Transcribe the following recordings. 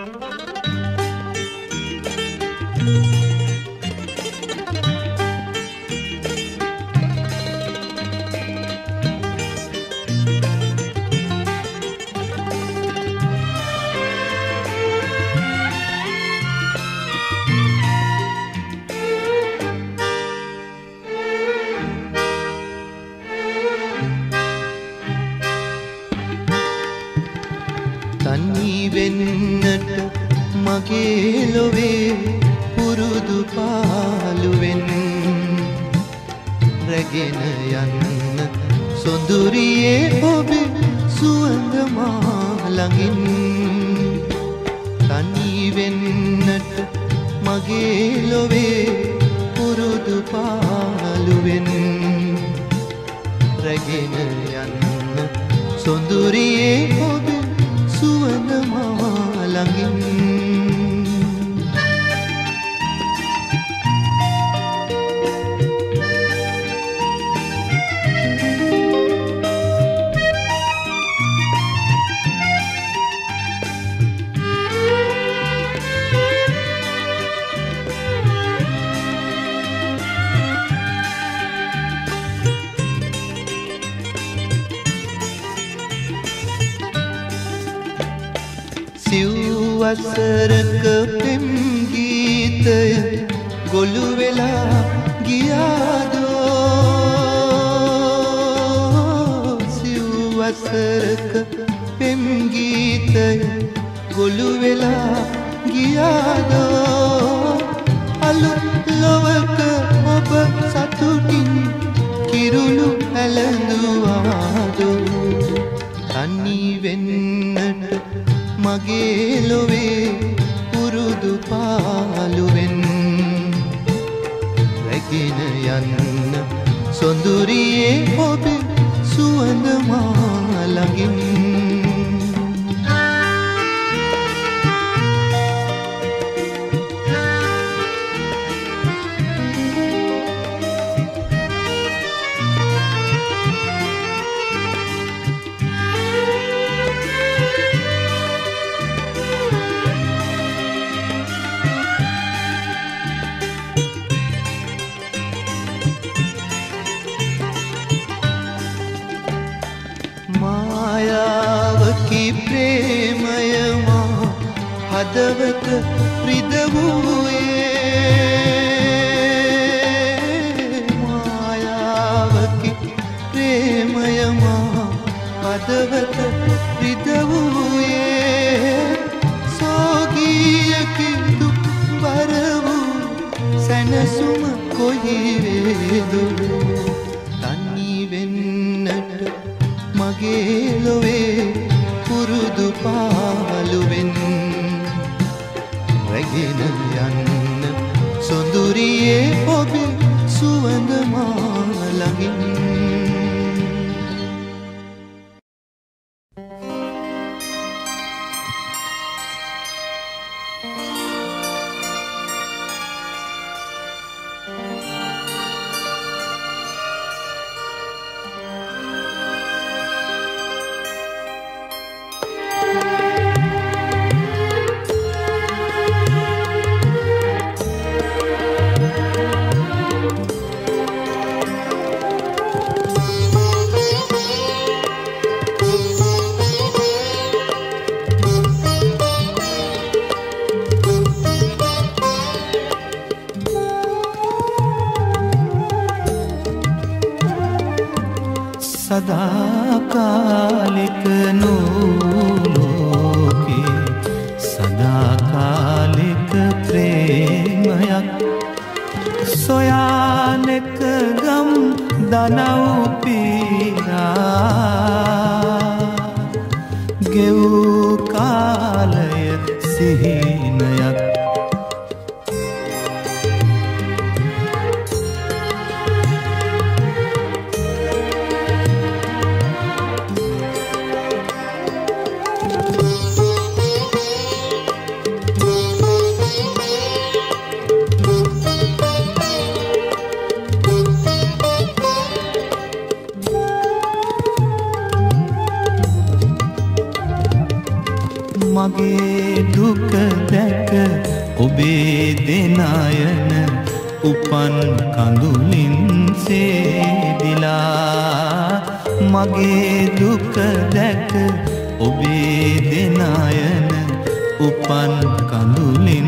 තනි වෙන්නට මගේ ලොවේ පුරුදු පාළුවෙන් රැගෙන යන්න සොඳුරියේ ඔබේ සුවඳ මා ළඟින් තනි වෙන්නට මගේ ලොවේ පුරුදු පාළුවෙන් රැගෙන යන්න සොඳුරියේ ඔබේ සුවඳ මා ළඟින් වසරක පෙම් ගීතය ගොළු වෙලා ගියාදෝ සිව් වසරක පෙම් ගීතය ගොළු වෙලා ගියාදෝ අලුත් ලොවක ඔබ සතුටින් කිරුළු ඇලඳුවාදෝ තනි වෙන්නට මගේ ලොවේ පුරුදු පාළුවෙන් රැගෙන යන්න සොඳුරියේ ඔබේ සුවඳ මා ළඟින් මායාවකි ප්‍රේමය මා හදවත රිදවුයේ මායාවකි ප්‍රේමය මා හදවත රිදවුයේ සෝගියකි දුක් බර වූ සැනසුම කොහි වේදු තනි වෙන්නට මගේ ලොවේ පුරුදු පාළුවෙන් රැගෙන යන්න සොඳුරියේ ඔබේ සුවඳ මා ළඟින් සදාකාලික නෝලෝකේ සදාකාලික ප්‍රේමයක් සොයානෙක ගම් දනව් පීරා ගෙවූ කාලය සිහිනයක් මගේ දුක දැක ඔබේ දෙනායන උපන් කඳුලින් සේදිලා මගේ දුක දැක ඔබේ දෙනායන උපන් කඳුලින්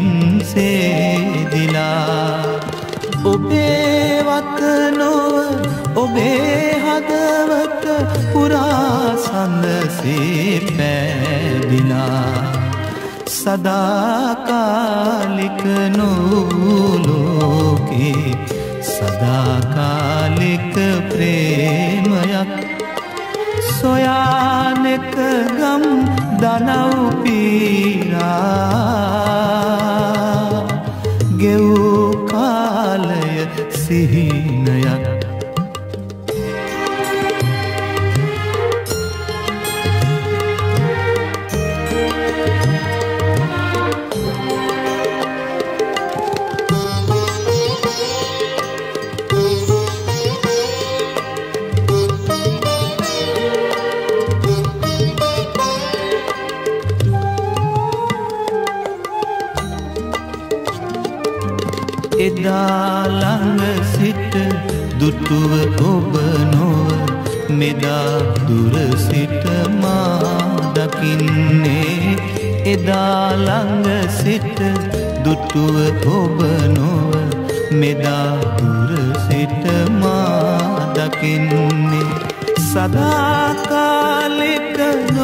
සේදිලා ඔබේ වත නොව ඔබේ හදවත පුරා සඳසේ පැදිලා සදාකාලික නෝලෝකේ සදාකාලික ප්‍රේමයක් සොයානෙක ගම් දනව් පීරා ගෙවූ කාලය සිහිනයක් එදා ළඟ සිට දුටුව ඔබ නොව මෙදා දුර සිට මා දකින්නේ එදා ළඟ සිට දුටුව ඔබ නොව මෙදා දුර සිට මා දකින්නේ සදාකාලික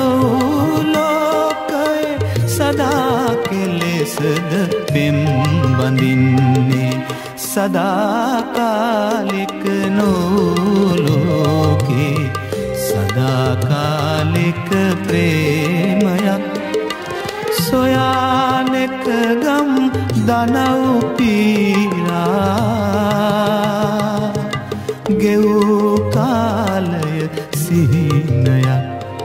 නෝලෝකයේ සදා කෙලෙසද පෙම් බඳින්නේ සදාකාලික නෝලෝකේ සදාකාලික ප්‍රේමයක් සොයානෙක ගම් දනව් පීරා ගෙවූ කාලය සිහිනයක්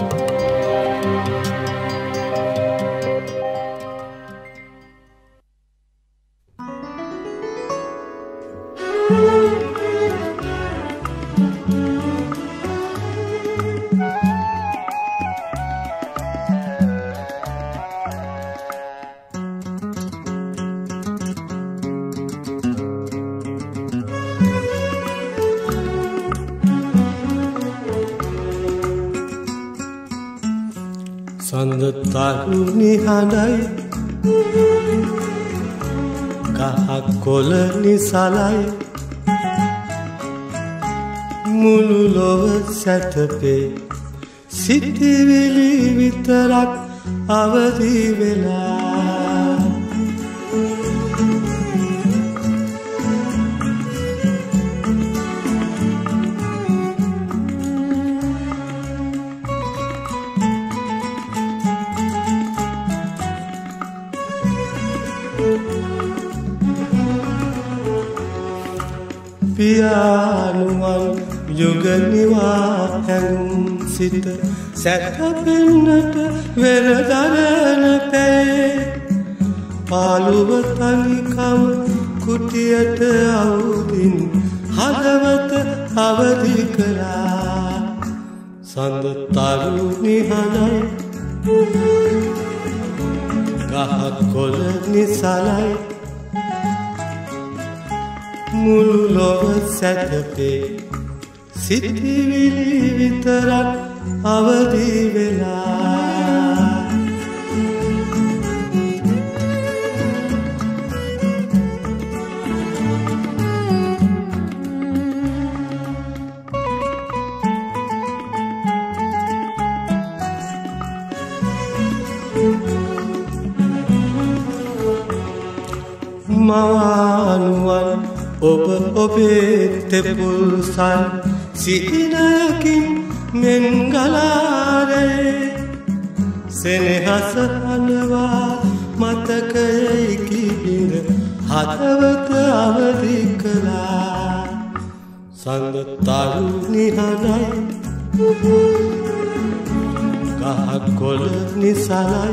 සඳ තරුණි හඬයි කහක් කොළ නිසලයි මුළු ලොව සැතපේ සිටිවිලි විතරක් අවදි වෙලා පියානුවන් යුගනිවා හැඟුම් සිත සැතපෙන්නට වෙරදරන පැයේ පාළුව තනිකම කුටියට අවුදින් හදවත අවදි කළා සඳ තරුණි හඬයි ගහක් කොළ නිසලයි මුළු ලොව සැතපේ සිටිවිලි විතරක් අවදි වෙලා මවානුවන් ඔබ ඔබේ තෙපුල් සල් සිහිනයකින් මෙන් ගලාරේ සෙනෙහස හඬවා මතකයේ කිබිඳ හදවත අවදි කළා සඳ තරුණි හඬයි ගහක් කොළ නිසලයි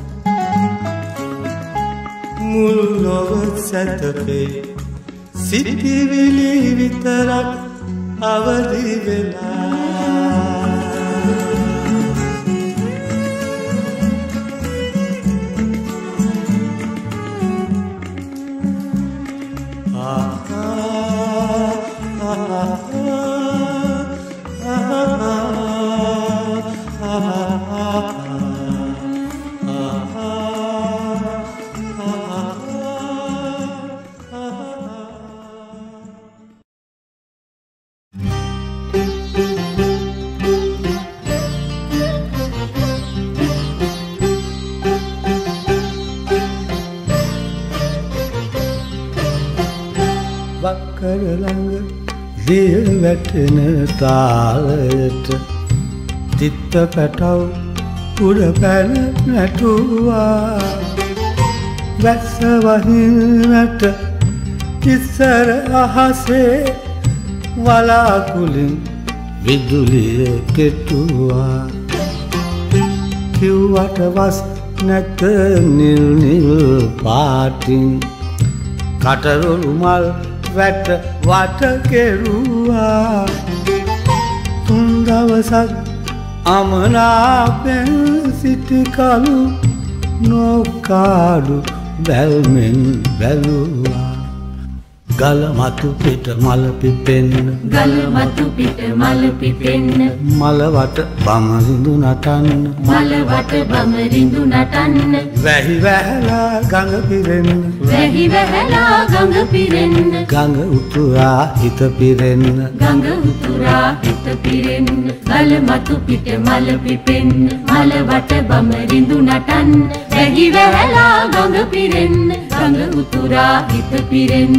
මුළු ලොව සැතපේ සිටිවිලි විතරක් අවදි වෙලා කරළඟ දිය වැටෙන තාලයට තිත්ත පැටව් උඩ පැන නැටුවා වැස්ස වහින්නට ඉස්සර අහසේ වලාකුලින් විදුලිය කෙටුවා කිව්වට වස් නැත නිල් නිල් පාටින් කටරොළු මල් වැට වට කෙරුවා තුන් දවසක් අමනාපෙන් සිටි කලු නොකාඩු බැල්මෙන් බැලුවා ගල මතු පිට මල පිපෙන්න ගල මතු පිට මල පිපෙන්න මල වට බමරිඳු නටන්න මල වට බමරිඳු නටන්න වැහි වැහලා ගඟ පිරෙන්න වැහි වැහලා ගඟ පිරෙන්න ගඟ උතුරා හිත පිරෙන්න ගඟ උතුරා හිත පිරෙන්න ගල මතු පිට මල පිපෙන්න මල වට බමරිඳු නටන්න වැහි වැහලා ගඟ පිරෙන්න ගඟ උතුරා හිත පිරෙන්න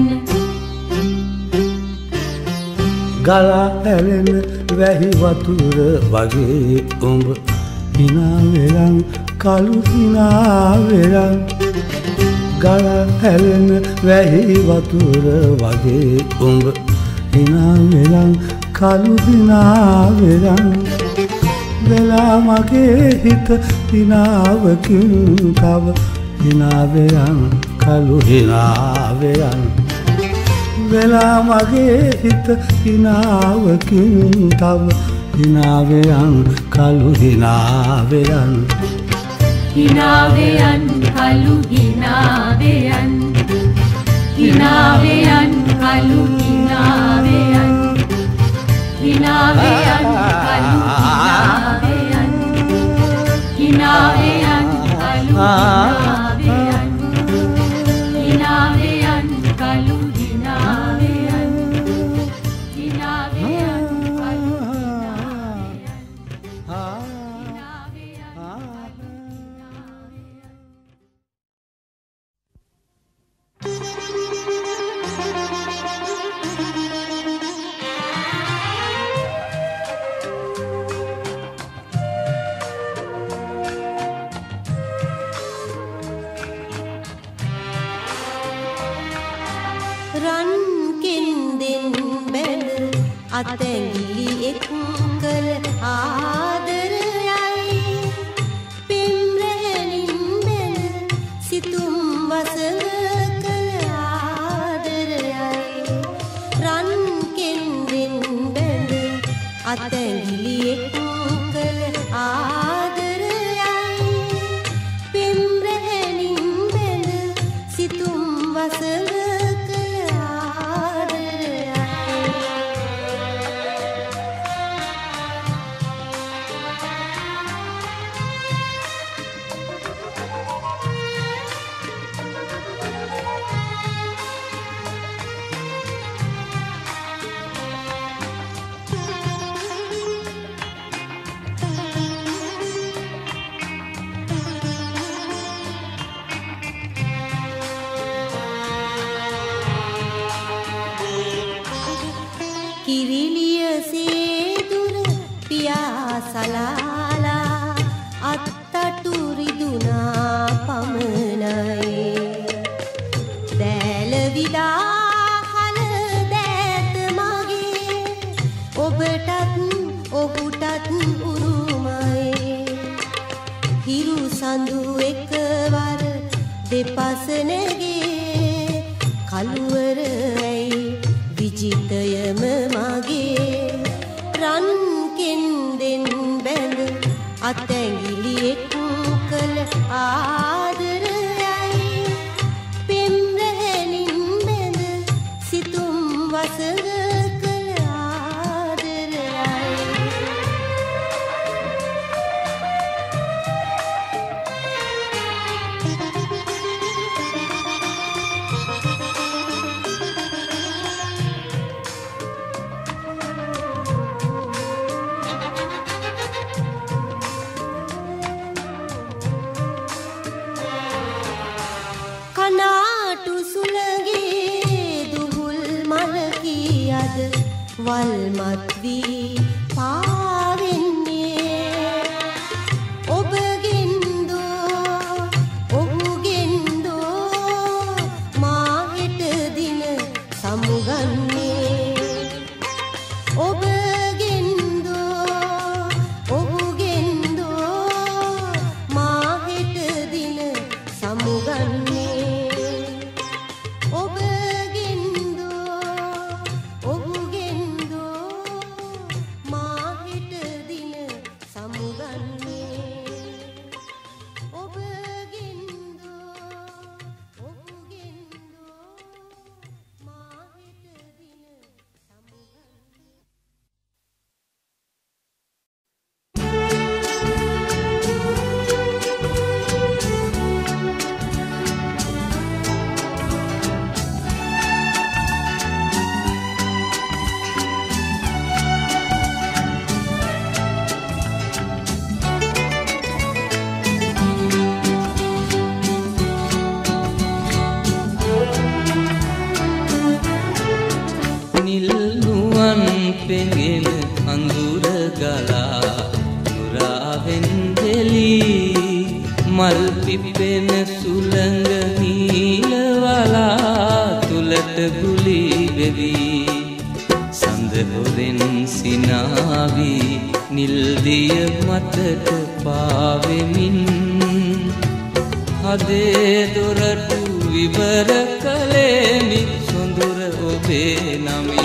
ගලා ඇලෙන වැහි වතුර වගේ උඹ hina වෙලන් කළු hina වෙලන් ගලා ඇලෙන වැහි වතුර වගේ උඹ hina වෙලන් කළු hina වෙලන් වෙලා මගේ හිත hinaවකින් තව hina වෙලන් කළු hina වෙලන් වෙලා මගේ හිත හිනාවකින් තව හිනාවයන් කළු හිනාවයන් හිනාවයන් කළු හිනාවයන් හිනාවයන් කළු හිනාවයන් හිනාවයන් කළු හිනාවයන් හිනාවයන් කළු හිනාවයන් හිනාවයන් කළු අතැඟිලි එක්කල ආදරයයි පෙම් රැහෙනින් බැල සිතුම් වසඟ කළ ආදරයයි රන් කෙන්දෙන් බැඳ අතැඟිලි එක්කල ආදරයයි පෙම් රැහෙනින් බැල සිතුම් වසඟ සලාලා අත්තටු රිදුනා පමණයි දැල විලා හල දැත මගේ ඔබටත් ඔහුටත් උරුමයි හිරු සඳු එකවර දෙපස නැගේ කළුවරයි විජිතයම මගේ රන් කෙන්දෙන් බැඳ අතැඟිලි එක්කල ආදරයයි පෙම් රැහෙනින් බැඳ සිතුම් වසඟ කළ ආදරයයි කනාටු සුළගේ දුහුල් මල වල්මත් වී පාවෙන්නේ ඔබගෙන්දෝ ඔහුගෙන්දෝ මා හෙට දින සමුගන්නේ ඔබගෙන්දෝ ඔහුගෙන්දෝ මා හෙට දින සමුගන්නේ පෙඟෙන අඳුර ගලා නුරාවෙන් දෙලී මල් පිපෙන සුළඟ නීලවලා තුලට ගුලි වෙවි සඳ හොරෙන් සිනාවි නිල් දිය මතට පාවෙමින් හදේ දොරටු විවර කලෙමි සොඳුර ඔබේ නමින්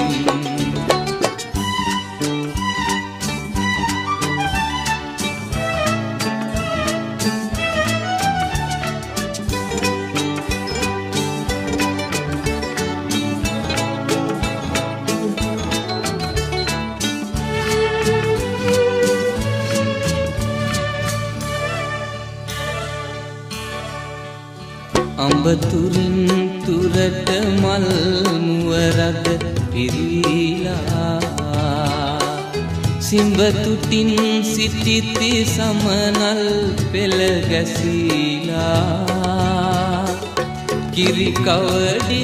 අඹතුරින් තුරට මල් මුවරද පිරීලා සිඹතුටින් සිටිති සමනල් පෙළ ගැසීලා කිරි කවඩි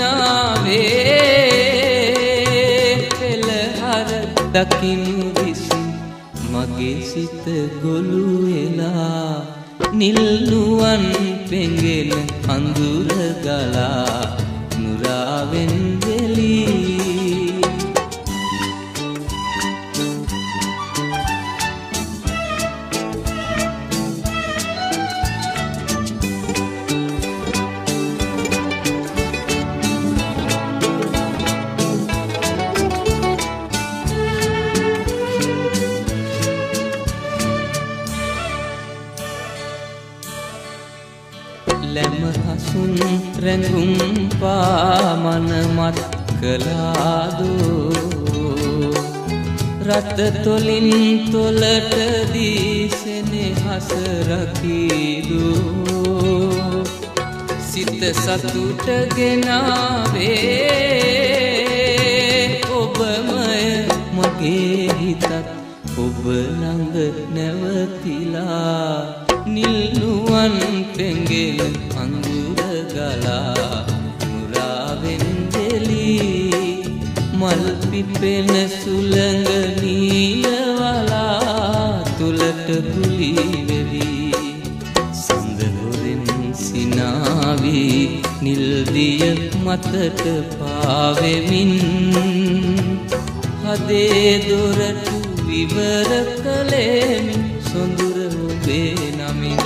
සිනාවේ පෙළහර දකිනු විසින් මගේ සිත ගොළු වෙලා නිල්නුවන් පෙඟෙන අඳුර ගලා නුරාවෙන් දෙලී ලැමහසුන් රැඳුම් පාමන මත් කළාදෝ රත තොලින් තොලට දීසෙනෙහස රකීදෝ සිත සතුට ගෙනාවේ ඔබමය මගේ හිතත් ඔබ ළඟ නැවතිලා නිල්නුවන් පෙඟෙන අඳුර ගලා මුරාවෙන් දෙලී මල් පිපෙන සුළඟ නීලවලා තුලට ගුලි වෙවි සඳ හොරෙන් සිනාවි නිල් දිය මතට පාවෙමින් හදේ දොරටු විවර කලෙමි සොඳුර ඔබේ නමින්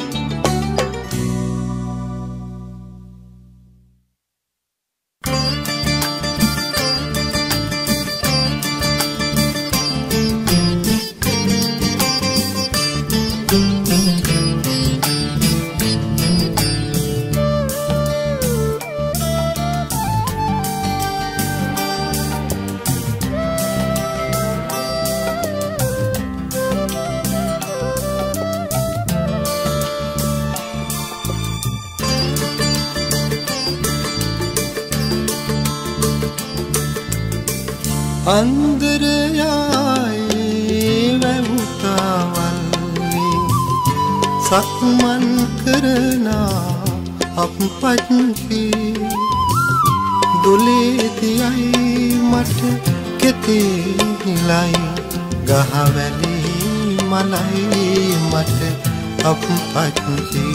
අන්දරයායේ වැවුතාවල්ලි සක්මන් කරනා අපපත්කි දොලේ තියයි මට කෙතේ නිලයි ගහවැලි මලයි මට අපපත්ති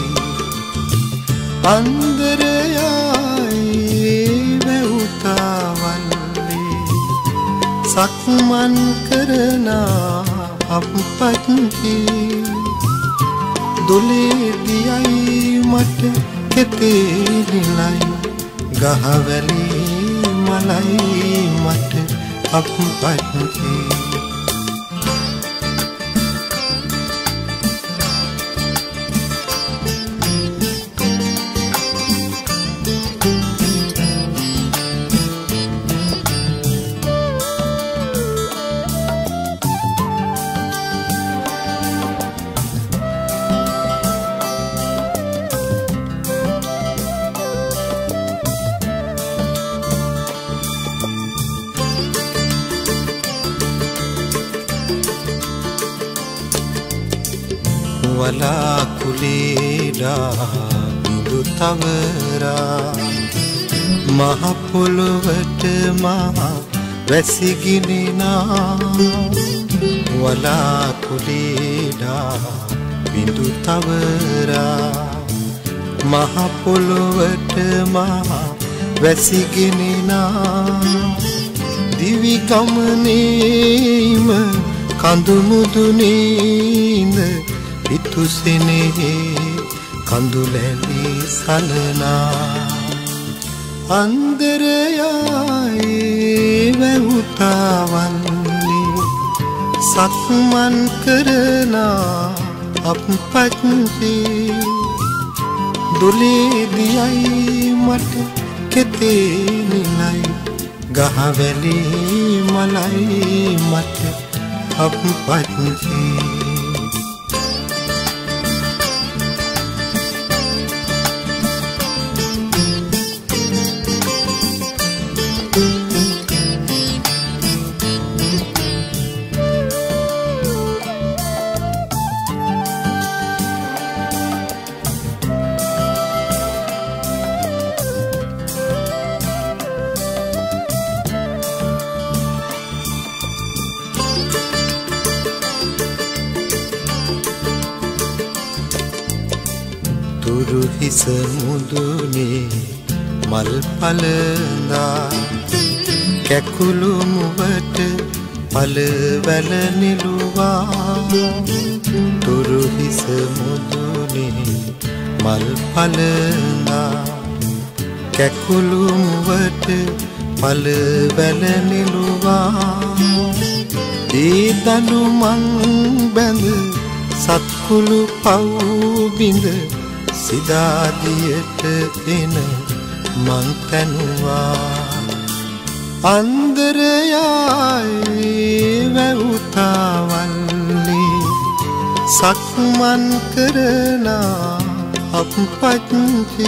අන්දරයයි වැවුතාවල්ලි සක්මන් කරනා අපපත්ති දොලේ දියයි මට කෙතේ නිලයි ගහවැලි මලයි මට අපපත්ති වලාකුලේඩා බිඳු තවරා මහ පොළොවට මහ වැසිගිනිනා වලාකුලේඩා බිඳු තවරා මහ පොළොවට මහ වැසිගිනිනා දිවි ගමනේම කඳු මුදුනේඳ පිතුසෙනෙහි කඳුලැලි සලනා අන්දරයයි වැවුතාවල්ලි සක්මන් කරනා අපපත්ති දොලේ දියයි මට කෙතේ නිලයි ගහවැලි මලයි මට අපපත්ති හිස මුදුනේ මල් පලඳා කැකුළු මුවට පලවැල නිලුවා තුරු හිස මුදුනේ මල් පලඳා කැකුළු මුවට පලවැල නිලුවා ඒ දනු මං බැඳ සත්කුළු පව් බිඳ සිදාදියට එන මං තැනුවා අන්දරයයි වැවුතාවල්ලි සක්මන් කරනා අපපත්ති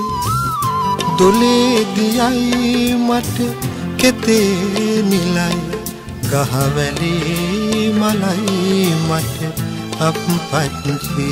දොලේ දියයි මට කෙතේ නිලයි ගහවැලි මලයි මට අපපත්ති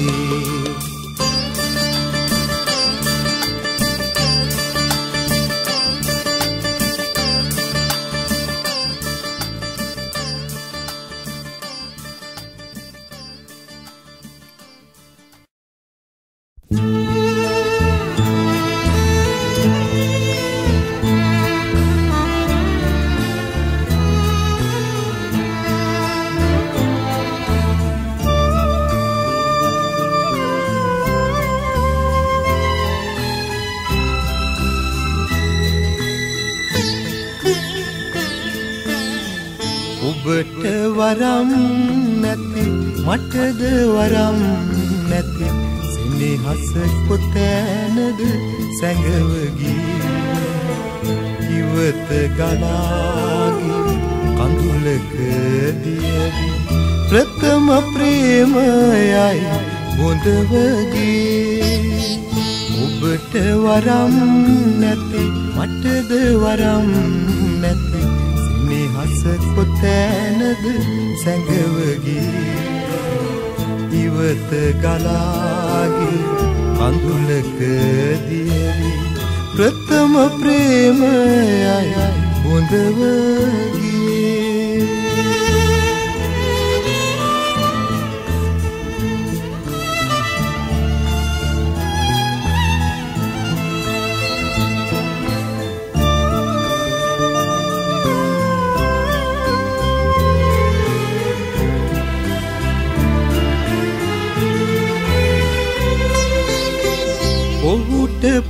ඔබට වරම් නැති මටද වරම් නැති සෙනෙහස කොතැනද සැඟව ගියේ ඉවත ගලාගේ කඳුලක දියවි ප්‍රථම ප්‍රේමයයි බොඳව ගියේ ඔබට වරම් නැති මටද වරම් නැති නිහස කොතැනද සැඟව ගියේ ඉවත ගලාගේ කඳුලක දියවි ප්‍රථම ප්‍රේමයයි බොඳව ගියේ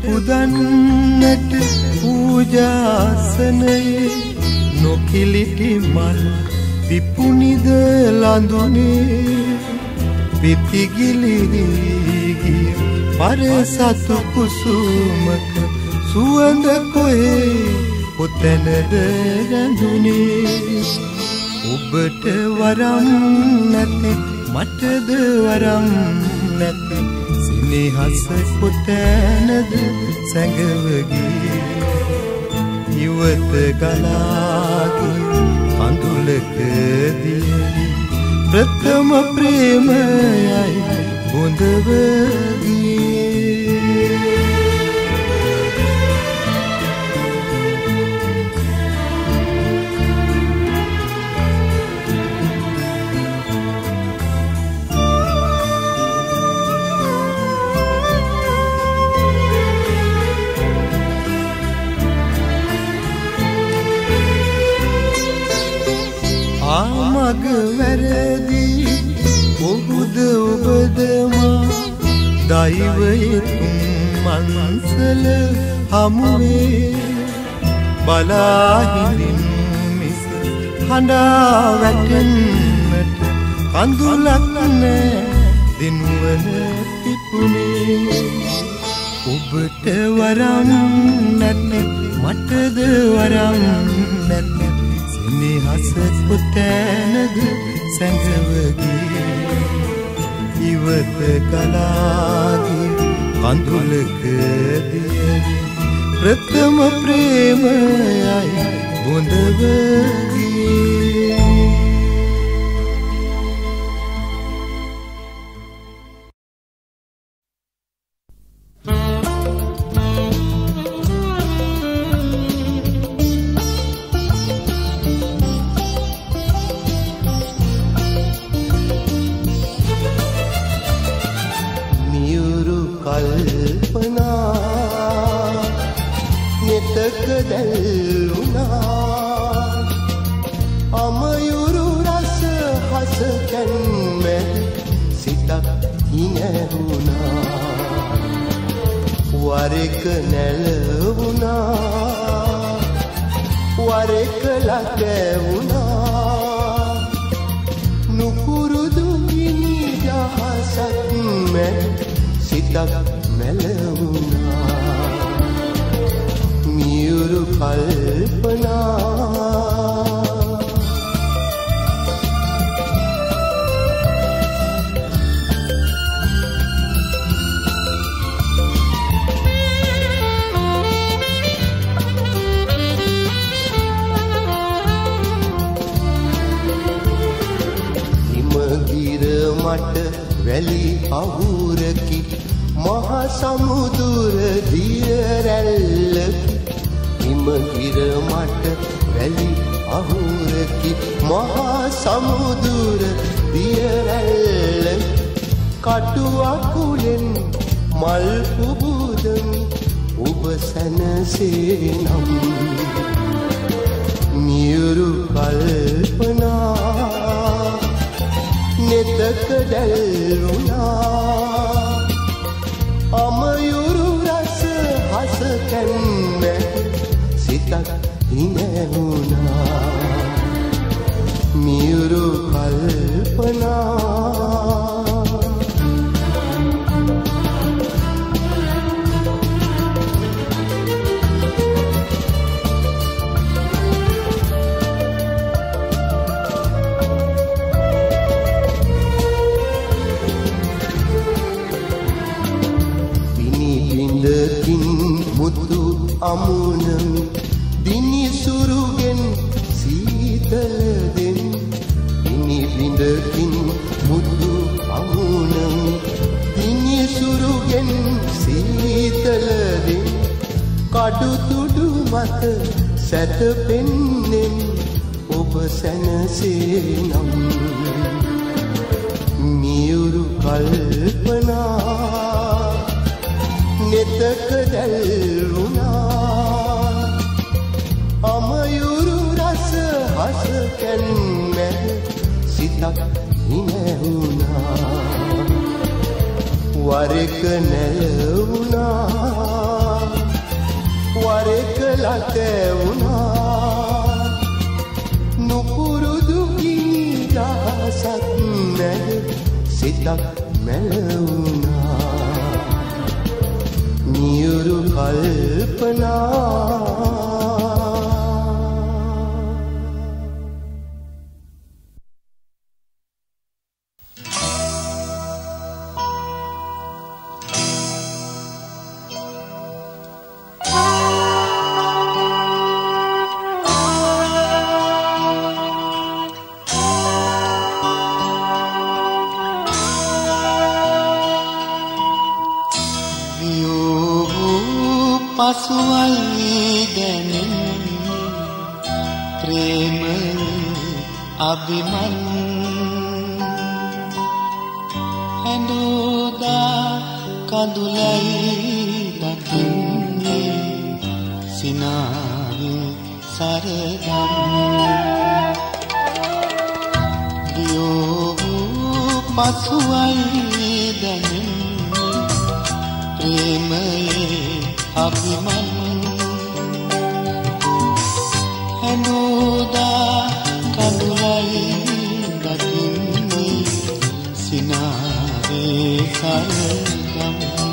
පුදන්නට පූජාසනයේ නොකිලිටි මල් පිපුනිද ලඳුනේ පිපිගිලිගිය පරසතු කුසුමක සුවඳ කොහේ ඔතැනද රැඳුනේ ඔබට වරම් නැති මටද වරම් නැති සිනහස කොතැනද සැඟවගිය ඉවත ගලාගිය කඳුලකදී ප්‍රථම ප්‍රේමයයි බොඳවගිය ආමග වැරදී ඔහුද ඔබදමා දෛවයේ තුන් මන්සල හමුවේ බලාහිරින් මිස හඬා වැටෙන්නට කඳුලක් නෑ දිනුවන පිපුනේ ඔබට වරම් නැති මටද වරම් නැති නිහස පුතැනද සැඟවගිය ඉවත ගලාගිය කඳුලකදී ප්‍රථම ප්‍රේමයයි බොඳවගිය වරෙක නැලවුණා වරෙක ලකවුණා නුපුරුදු ගිනි දහසක් මැද සිතක් මැලවුණා මියුරු කල්පනා මට වැලි අහුරකි මහ සමුදුර දිය රැල්ලකි හිමගිර මට වැලි අහුරකි මහ සමුදුර දිය රැල්ලකි කටු අකුලෙන් මල් පුබුදමි ඔබ සැනසේ නම් මියුරු කල්පනා නෙතක දැල්ුණා අමයුරු රස හස කැන්න සිතක් හිනැවුණා මියුරු කල්පනා මුතු අමුණමි දිනි සුරුගෙන් සීතලෙන් දිනි බිඳකින් මුතු අමුණමි දිනි සුරුගෙන් සීතලෙන් කඩු තුඩු මත සැතපෙන්නෙන් ඔබ සැනසේ නම් මියුරු කල්පනා නෙතක දැල්ුණා අමයුරු රස හස කැන්න සිතක් හිනැවුණා වරෙක නැලවුණා රට වුණා නුපුරුදු ගිනි දහසක් මැද සිතක් මැලවුණා නියුරු කල්පනා පසුවයි දැනෙන ප්‍රේම අභිමන් හැඬුදා කඳුලයි දකින්නේ සිනාවේ සරදම් දියෝ පසුවයි දැනෙන ප්‍රේමයේ අභිමන් හැඬුදා කඳුලයි දකින්නේ සිනාවේ සරදම්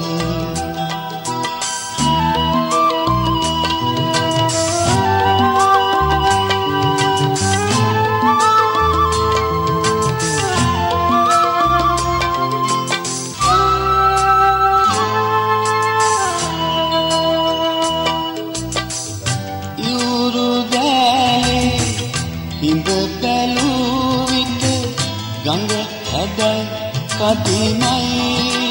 කදිමයි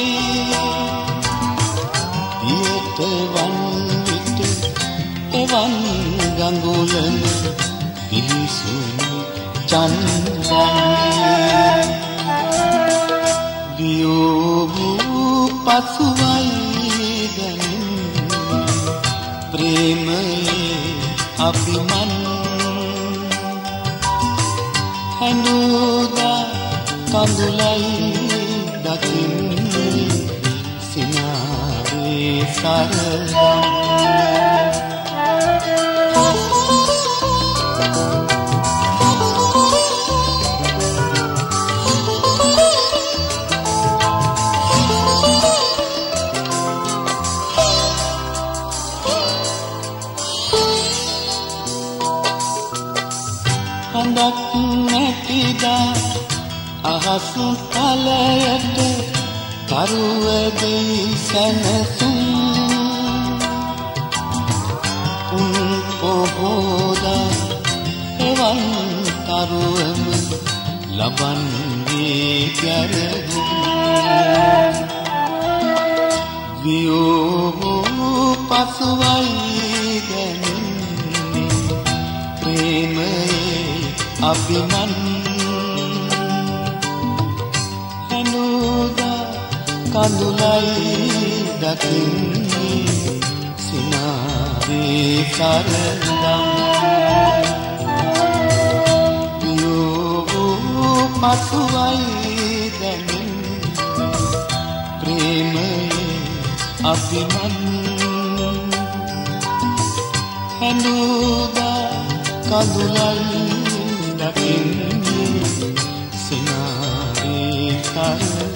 දියට වන් විට එවන් ගඟුලන පිලිසුණු චන්දන්නේ දියෝ පසුවයි දැනෙන ප්‍රේමයේ අභිමන් හැඬුදා කඳුලයි දකින්නේ සිනාවේ සරදම් හඳක් නැතිදා අහස් තලයට තරුව දෙයි සැනසුම් උන් පොහෝදා එවන් තරුවම ලබන්නේ ගැරහුම් වියෝ පසුවයි දැනෙන්නේ ප්‍රේමයේ අභිමන් කඳුලයි දකින්නේ සිනාවේ සරදම් යෝ පසුවයි දැනෙන්නේ ප්‍රේමයේ අභිමන් හැඬුදා කඳුලයි දකින්නේ සිනාවේ සරදම්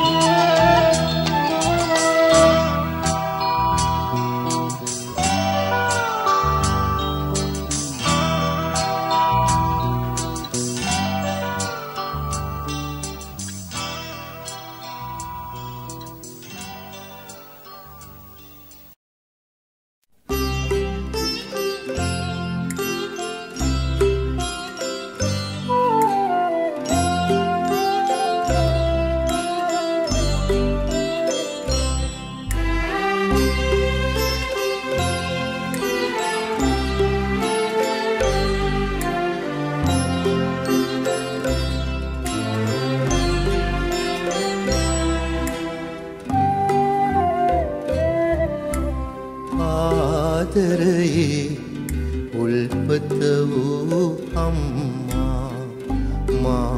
ආදරයේ උල්පත වූ අම්මා මා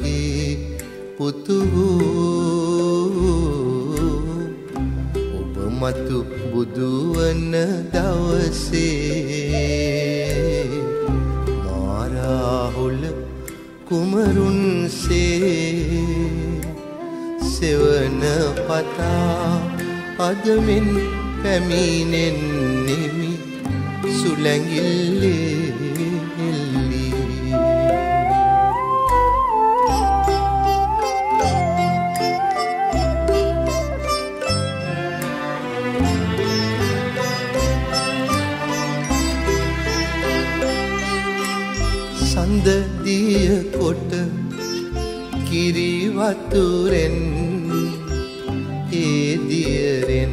ඔබගේ පුතු ඔබ මතු බුදුවන දවසේ මා රාහුල කුමරුන්සේ සෙවන පතා අදමින් පැමිණෙන්නෙමි සුලැඟිල්ලේ සඳදිය කොට කිරි වතුරෙන් ඒ දියරෙන්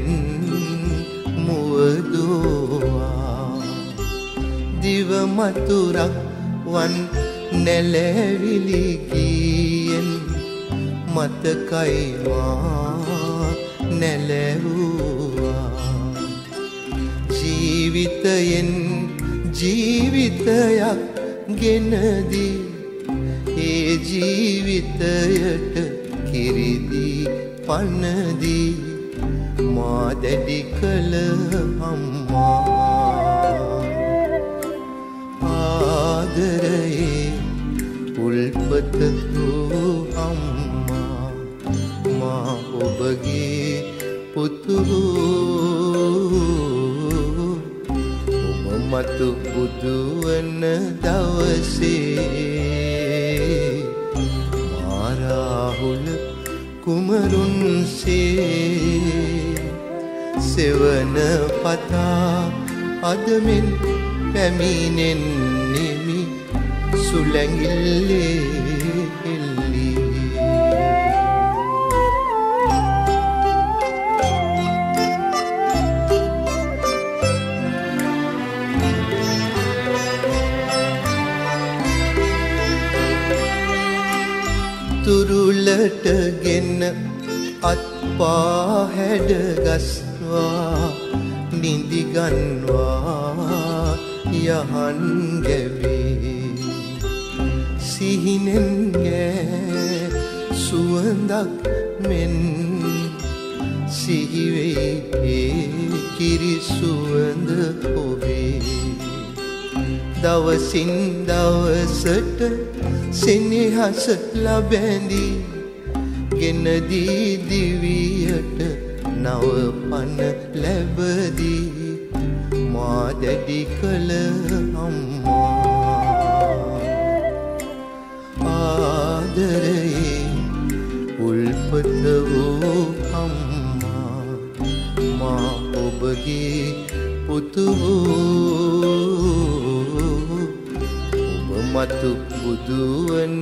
මුවදෝවා දිව මතුරක් වන් නැලවිලි ගියෙන් මතකයි මා නැලවුවා ජීවිතයෙන් ජීවිතයක් ගෙනදී ඒ ජීවිතයට කිරිදී පනදී මා දැඩි කළ අම්මා ආදරයේ උල්පත වූ අම්මා මා ඔබගේ පුතු මතු බුදුවන දවසේ මා රාහුල කුමරුන්සේ සෙවන පතා අදමින් පැමිණෙන්නෙමි සුලැඟිල්ලේ තුරුලට ගෙන අත්පා හැඩ ගස්වා නිදිගන්වා යහන් ගැවේ සිහිනෙන් ගෑ සුවඳක් මෙන් සිහිවෙයි කිරි සුවඳ ඔබේ දවසින් දවසට සෙනෙහස ලබැඳී ගෙනදී දිවියට නව පන ලැබදී මා දැඩි කළ අම්මා ආදරයේ උල්පත වූ අම්මා මා ඔබගේ පුතු මතු බුදුවන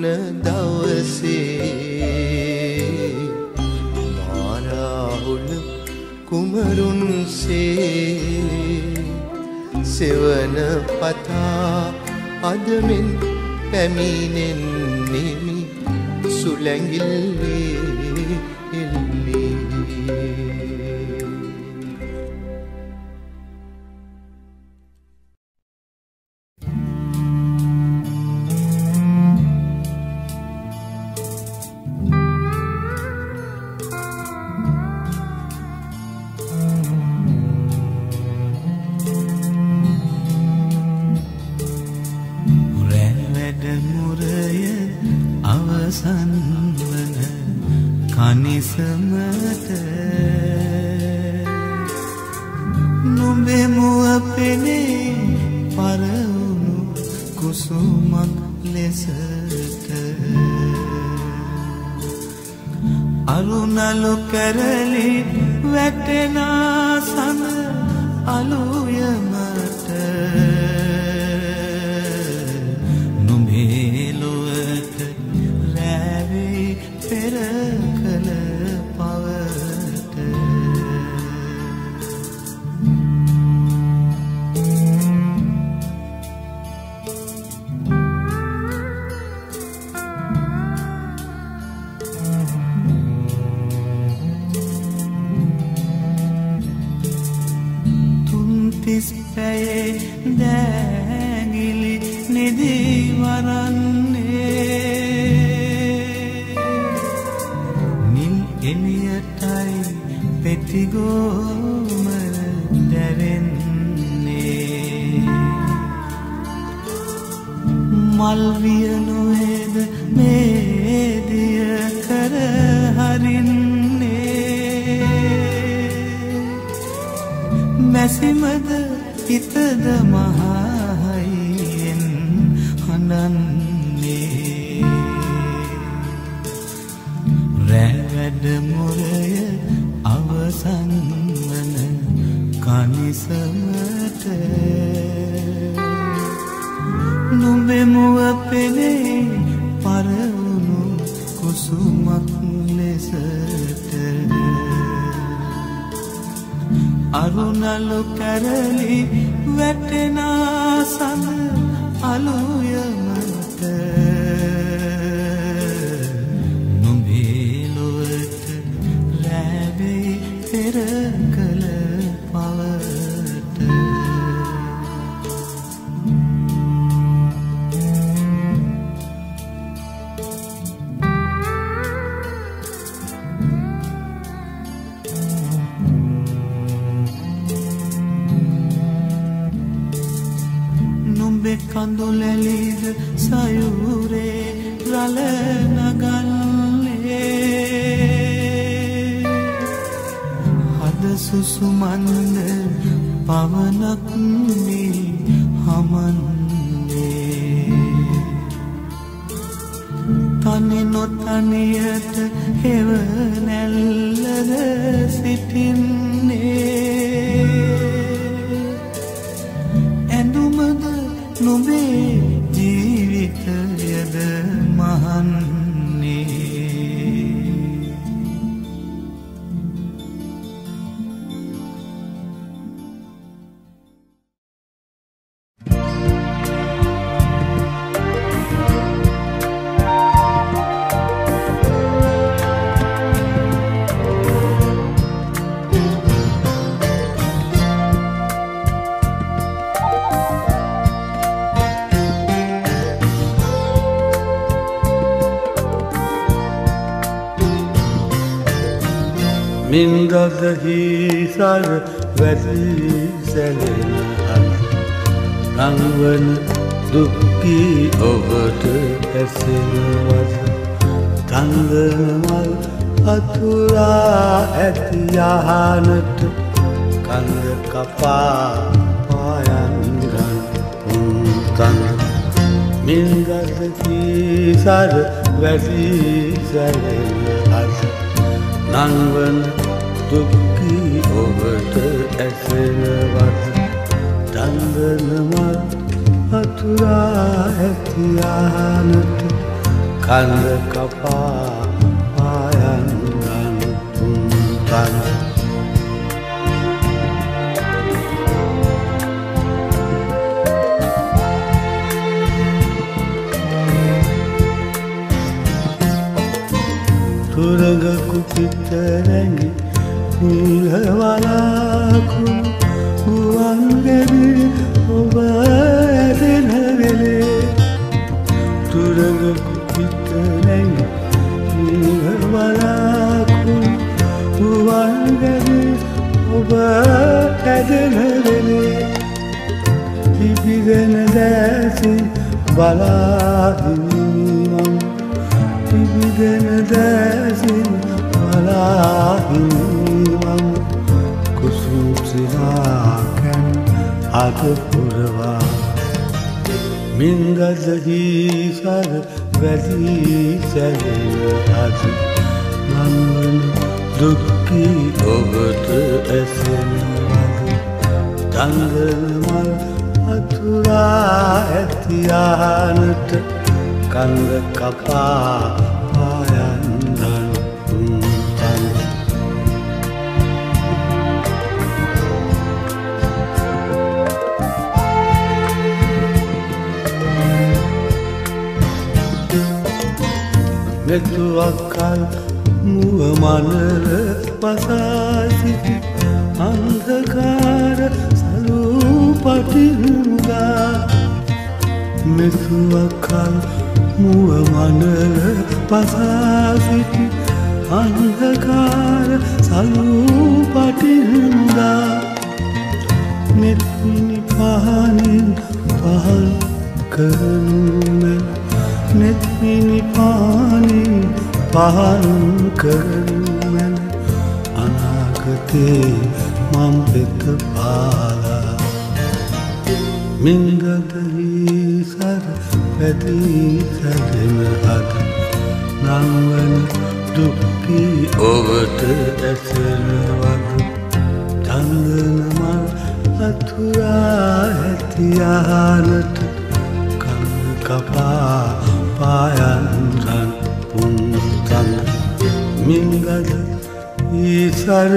දවසේ මා රාහුල කුමරුන්සේ සෙවන පතා අදමින් පැමිණෙන්නෙමි සුලැඟිල්ලේ එල්ලේ කනිසමට නුඹේ මුව පෙනේ පරවුණු කුසුමක් ලෙසට අරුණලු කැරලි වැටෙන සඳ අලුයමට නුඹේ ලොවට රැවි පෙර කළ පවට තුන්තිස් පැයේ දෑගිලි නිදී වරන්නේ නිල් එළියටයි පෙත් තිගෝමර දැවෙන්නේ මල්විය නොවේද මේ දිය කර හරින්නේ මැසිමද හිතද මහහයියෙන් හඬන්නේ රැවැඩ මොරය අවසන් වන කනිසමට නුඹේ මුව පෙනේ පරවුණු කුසුමක් ලෙසට අරුණලු කැරලි වැටෙනා සඳ අලුයමට නුඹේ ලොවට ලැබෙයි පෙර කළ පවට කඳුලැලිද සයුරේ රළ නගල්ලේ හද සුසුමන්ද පවනක් මේ හමන්නේ තනි නොතනියට හෙව නැල්ලද සිටින්නේ ඇඳුමද නුඹේ ජීවිතයද මහන්නේ මින්දදහි සර වැසී සැලෙන රංවන දුක්කී ඔබට ඇසෙනවද තන්දනමල් අතුරා ඇති යහනට කඳ කපා පායන්ගන් උන්තන් මින්දදහි සර වැසී සැලෙන නංවන දුක්කී ඔබට ඇසෙනවද දන්දනමල් අතුරා ඇතියානට කඳ කපා පායන්ගන් තුන්තන තුරගකු පිටරැඟි නිලවලාකුණු ගුවන්ගැවි ඔබ ඇදෙන වෙලේ තුරගකු පිටරැඟි නිලවලාකුණු ගුවන්ගැවි ඔබ ඇදෙන වෙලේ පිපිදෙන දැසින් බලාහිමම් පිපිදෙන දැසින් බලාහිමම් කුසුම් සිනාකැන් අද පුරවා මින්දදහි සර වැදී සැලෙන අද නන්වන දුක්කී ඔබට ඇසෙනවද දන්දනමල් අතුරා ඇතියානට කඳ කපා පායන්දන් තුන්තන් මෙතුවක්කල් මුව මනල පසා සිටි අන්ධකාර සලූපටිනුගා මෙතුවක්කල් මුව මනල පසා සිටි අන්ධකාර සලූ පටිමුදා නෙත්මිනි පහනින් පහන් කරනු නෙත්මිනි පහනින් පහන් කරනු අනාගතේ මම් පෙත පාලා මින්ගතහි සර පැදී සැදෙන හද නංවන දුක්කී ඔබට ඇසෙනවද චන්දන මල් අතුරා ඇතියානට කන කපා පායන්රන් පුන්තන් මින්ගත ඊසර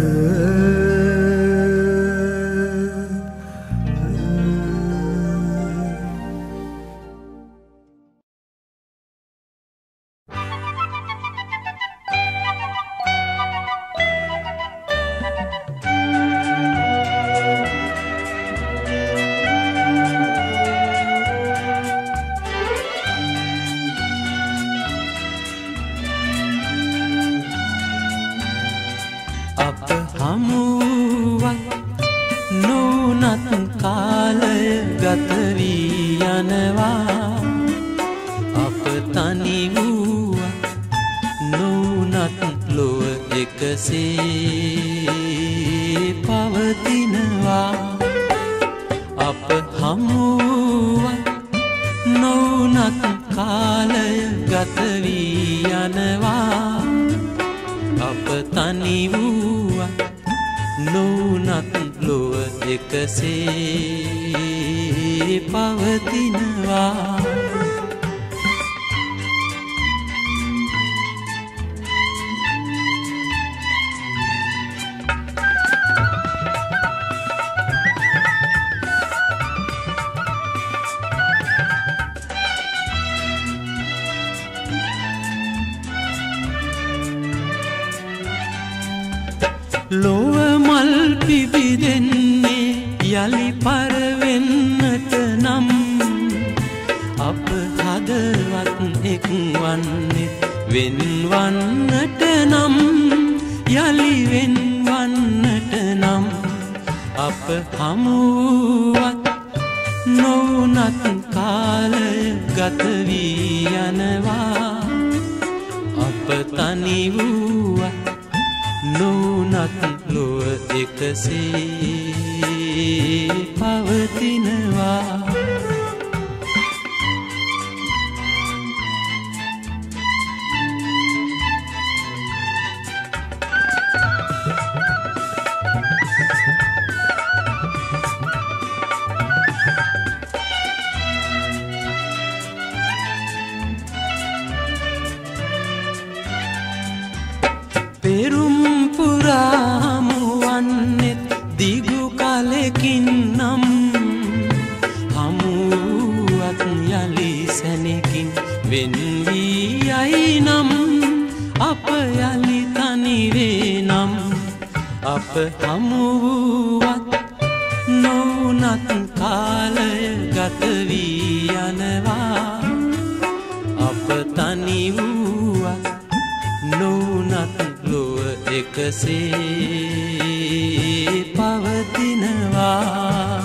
ලොව මල් පිබිදෙන්නේ යලි පරවෙන්නට නම් අප හදවත් එක් වන්නේ වෙන්වන්නට නම් යලි වෙන්වන්නට නම් අප හමුවත් නොවුනත් කාලය ගත වී යනවා අප තනි වූවත් නොවුනත් ලොව එකසේ පවතිනවා පෙරුම් පුරාමුවන්නෙත් දිගු කලකින් නම් හමුවත් යලි සැනකින් වෙන්වී යයි නම් අප යලි තනිවේ නම් අප හමුවත් නොවුනත් කාලය ගත වී යනවා අප තනි වූවත් නොවුනත් ලොව එකසේ පවතිනවා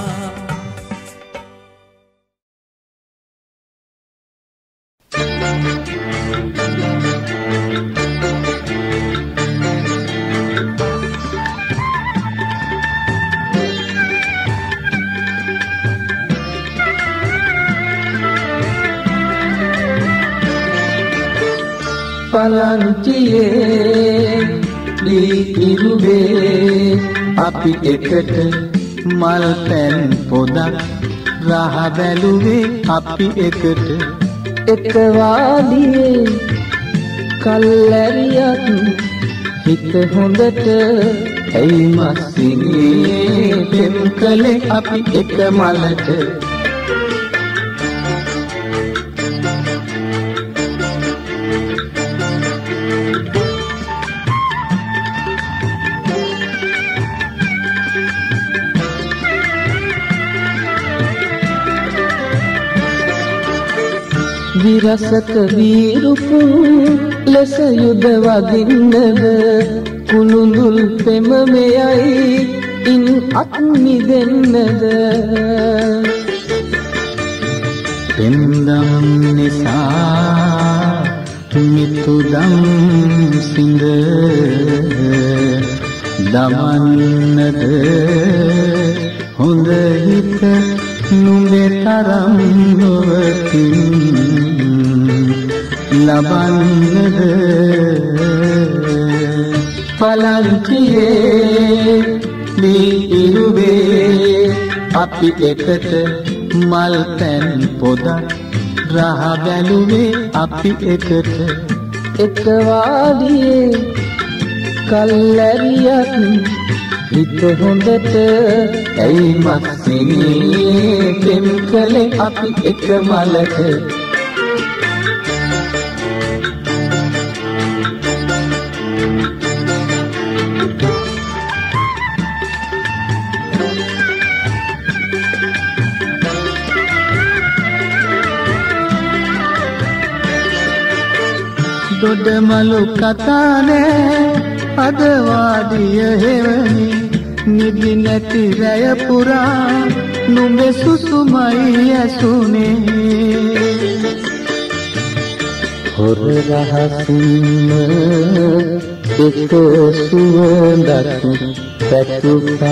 පලංචියේ දී ඉරුවේ අපි එකට මල් පැන් පොදක් රහ බැලුවේ අපි එකට එක වාදියේ කල්ැරියත් හිත හොඳට ඇයි මස්සිගේ පෙම් කළේ අපි එක මලට විරසක වීරුපු ලෙස යුද වදින්නද කුළුඳුල් පෙම මෙයයි ඉන් අත් මිදෙන්නද පෙම්දම් නිසා මිතුදම් සිඳ දමන්නද හොඳ හිත නුඹේ තරම් නොවතින් ලබන්නද පලන්තියේ දී ඉරුවේ අපි එකට මල් පැන් පොදක් රහ බැලුවේ අපි එකට එක වාදියේ කල්ැරියක් හිත හොඳට ඇයි මක්සිනේ පෙම් කළේ අපි එක මලක දොඩමලු කතානේ අද වාදිය හෙවනි නිදි නැති රැය පුරා නුඹේ සුසුමයි ඇසුනේ හොර රහසින්ම එක සුවඳක් පැතු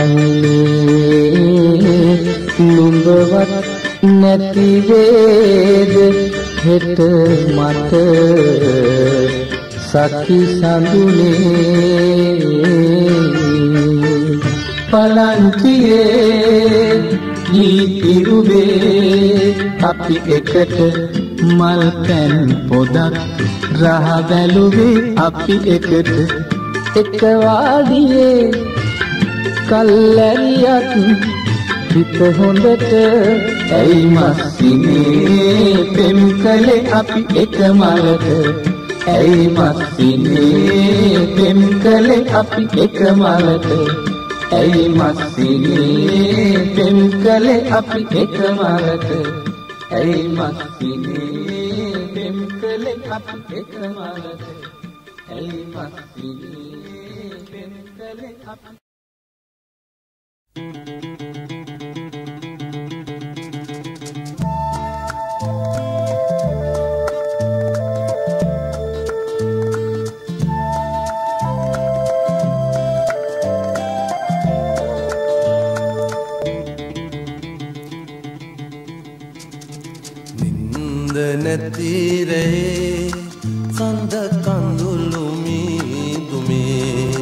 කන්නේ නුඹවත් නැති වේද හෙට මට සකි සඳුනේ පලන්තියේ ඉරුවේ අපි එකට මල් පැන් පොදක් රහ බැලුවේ අපි එකට එක වාදියේ කල්ැරියක් හිත හොඳට ඇයි මස්සිනේ පෙම් කළේ අපි එක මලක ඇයි මස්සිනේ පෙම් කළේ අපි එක මලක ඇයි මස්සිනේ පෙම් කළේ අපි එක මලක ඇයි මස්සිනේ පෙම් කළේ අපි එක මලක ඇයි මස්සිනේ පෙම් කළේ අපි නැතිරේ සඳ කඳුළු මීදුමේ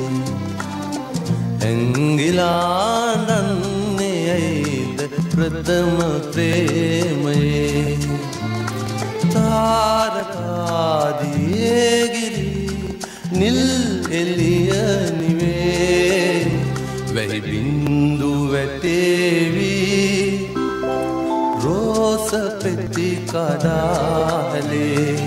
ඇංගිලා නන්නේ ඇයිද ප්‍රථම ප්‍රේමයේ තාරකාදියේ ගිරි නිල් එළිය නිවේ වැහි බින්දු වැටේවි රෝස පෙති කඩාහලේ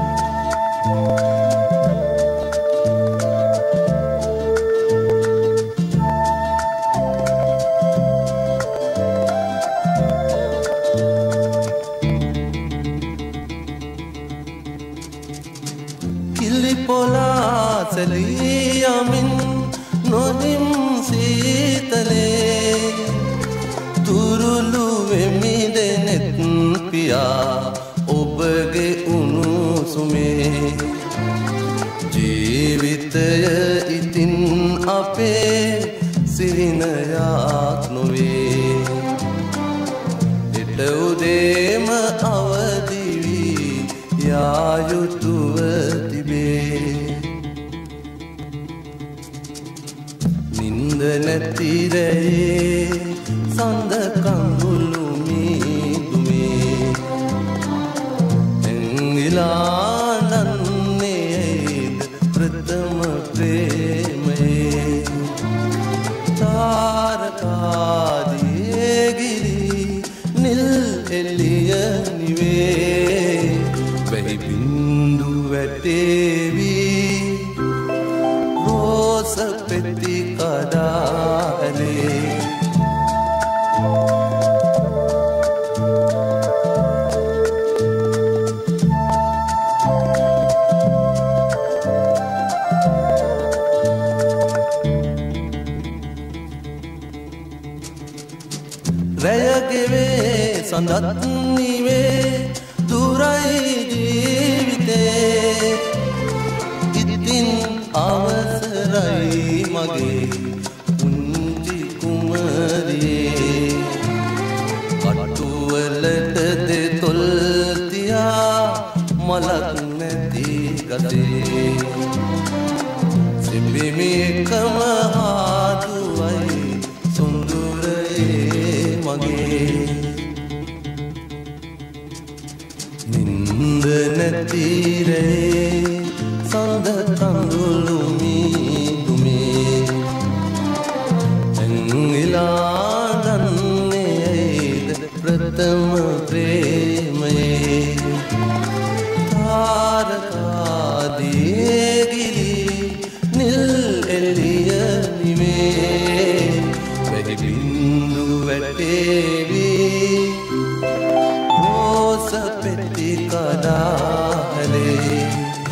කිලි පොලා සැලී යමින් නොනිම් සීතලේ තුරුළු වෙමි දෙනෙත් පියා ඔබගේ උණුසුමේ ජීවිතය ඉතින් අපේ සිහිනයක් නොවේ එට උදේම අවදි වී යා යුතුව තිබේ නින්ද නැති රැයේ සඳ කඳුළු මීදුමේ ඇංගිලා නන්නේ ඇයිද ප්‍රථම ප්‍රේමයේ තාරකාදියේ ගිරි නිල් එළිය නිවේ වැහි බින්දු වැටේවි රෝස පෙති කඩාහලේ වැයගෙවේ සඳත් නිවේ දුරයි ජීවිතේ ඉතින් අවසරයි මගේ පුංචි කුමරියේ කටුවලට දෙතොල් තියා මලක් නැති ගතේ සිඹිමි එකම හාදුවයි සොඳුරේ මගේ නින්ද නැතිරේ සඳ තඳුළු මීදුමේ ඇංගිලා දන්නේද ප්‍රථම ප්‍රේමයේ තාරකාදී ගිරි නිල් එළිය නිමේ වැහි බින්දු වැටේවි රෝස පෙති කඩාලේ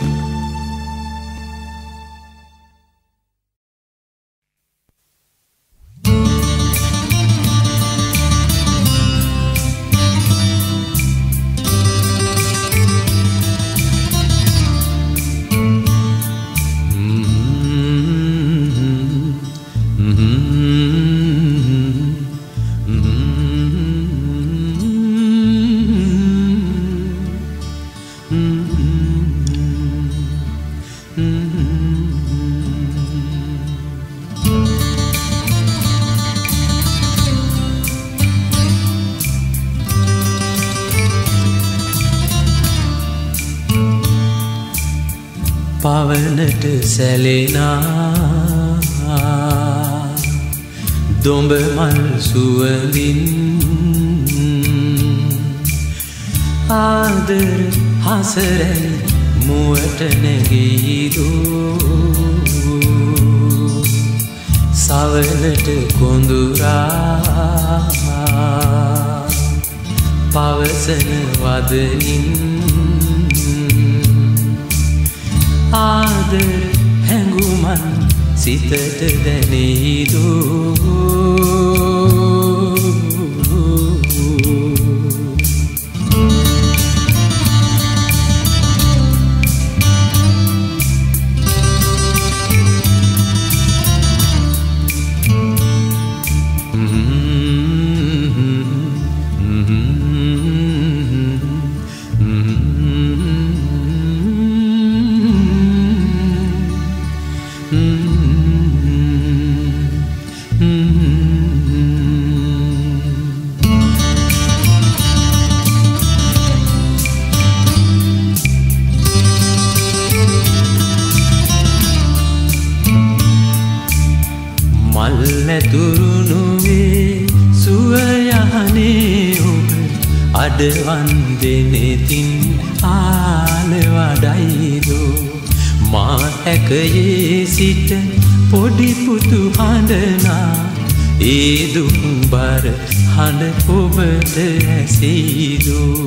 පවනට සැලෙනා දොඹ මල් සුවඳින් ආදර හසරැයි මුවට නැගීදෝ සවනට කොඳුරා පවසන වදනින් ආදර හැඟුමන් සිතට දැනීදෝ අඩවන් දෙනෙතින් ආල වඩයිදෝ මා හැකයේ සිට පොඩිපුතු හඬනා ඒ දුක් බර හඬ ඔබට ඇසීදෝ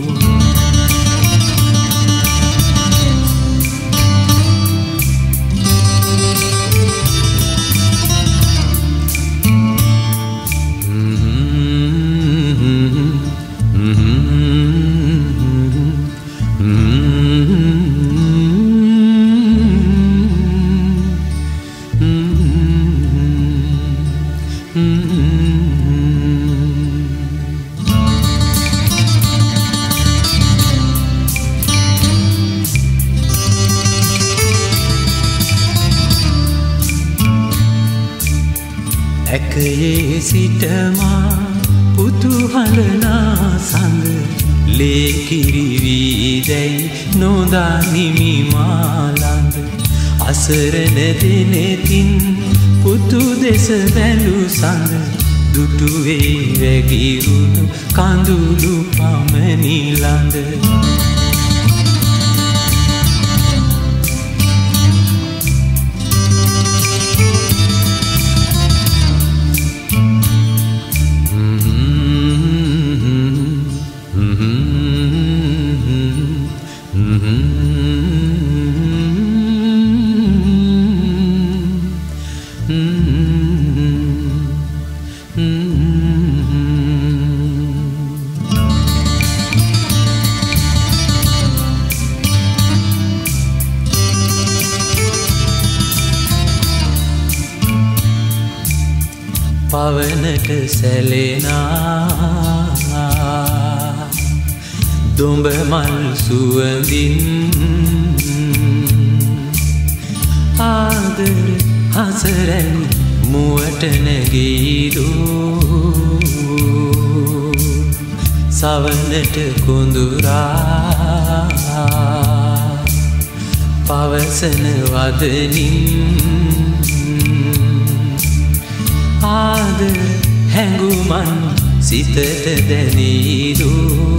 ඇකයේ සිටමා පුතුහලනා සඳ ලේකිරිවීදැයි නොදානිමි මාලඳ අසරණ දෙනෙතින් පුතු දෙස බැලු සඳ දුටුවේ වැගිරුණු කඳුළු පමණිලඳ පවනට සැලෙනා දුඹ මල් සුවඳින් ආදර හසරැන් මුවට නැගීදෝ සවනට කුඳුරා පවසන වදනින් ආදර හැඟුමන් සිතට දැනීදෝ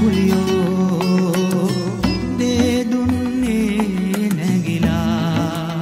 කැකුලියෝ දේ දුන්නේ නැගිලා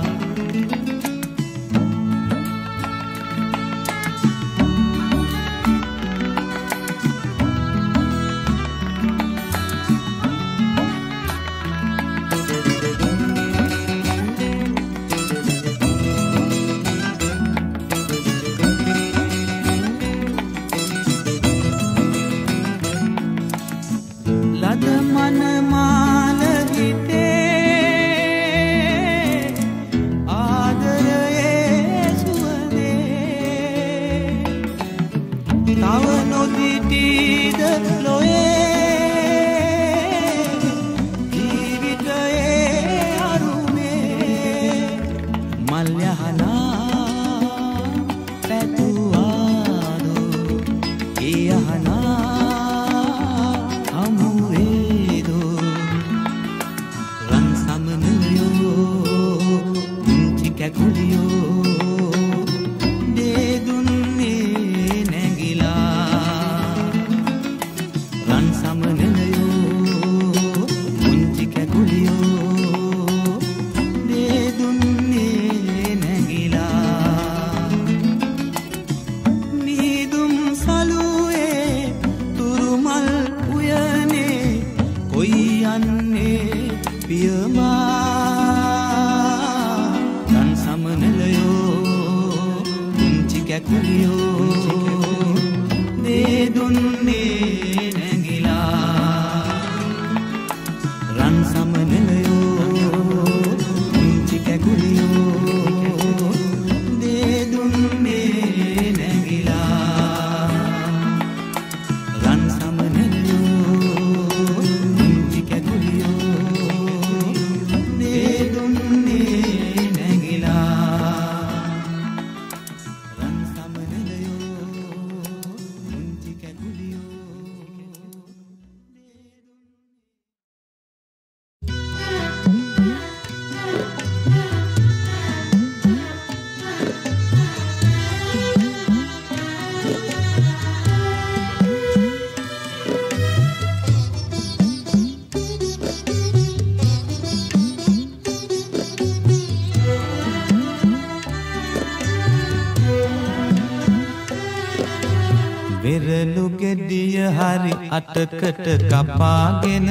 වෙරළු ගෙඩිය හරි අටකට කපාගෙන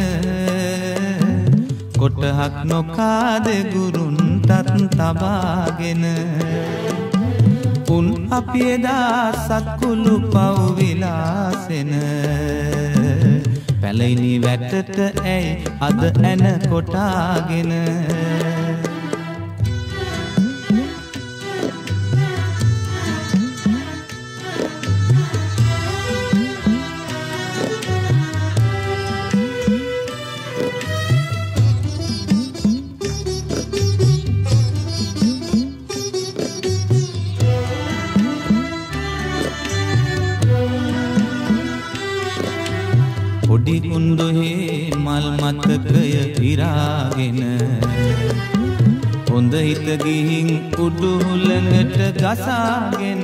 කොටහක් නොකාද ගුරුන්ටත් තබාගෙන උන් අපි එදා සක්කුළු පව් විලාසෙන පැලයිනි වැටට ඇයි අද ඇන කොටාගෙන පොඩි උන්දුහේ මල් මතකය ඉරාගෙන හොඳ හිත ගිහින් උඩු හුලඟට ගසාගෙන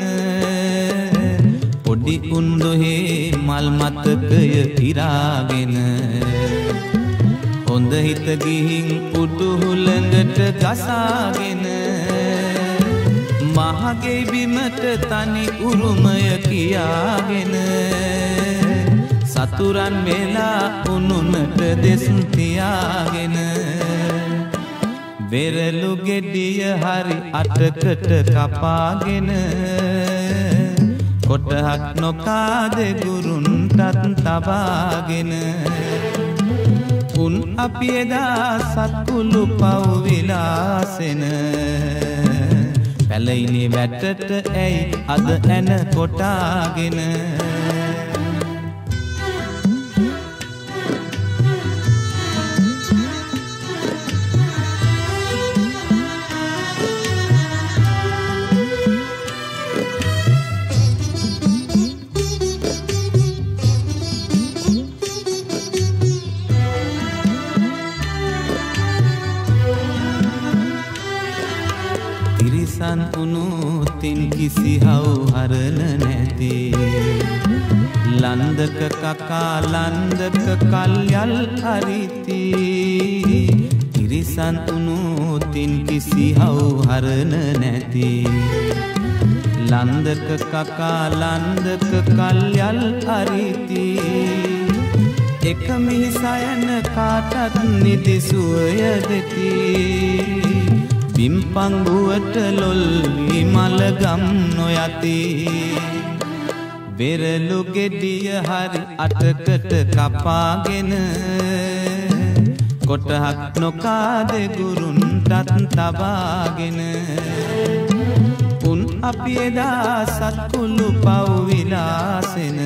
පොඩි උන්දුහේ මල් මතකය ඉරාගෙන හොඳ හිත ගිහින් උඩු හුලඟට ගසාගෙන මහගේ බිමට තනි උරුමය කියාගෙන සතුරන් වෙලා උනුනට දෙස් තියාගෙන වෙරළු ගෙඩිය හරි අටකට කපාගෙන කොටහක් නොකාද ගුරුන්ටත් තබාගෙන උන් අපි එදා සත්කුළු පව් විලාසෙන පැලයිනි වැටට ඇයි අද ඇන කොටාගෙන තිරිසන් උනුතින් කිසි හවුහරණ නැති ලන්දක කකා ලන්දක කල්යල් අරිති ඉරිසන් උනුතින් කිසි හවුහරණ නැති ලන්දක කකා ලන්දක කල්යල් අරිති එක මිහිසයන කාටත් නිදිසුවය දෙති බිම්පංගුවට ලොල්වි මලගම් නොයති වෙරළු ගෙඩිය හරි අටකට කපාගෙන කොටහක් නොකාද ගුරුන්ටත් තබාගෙන උන් අපි එදා සත්කුළු පව්විලාසෙන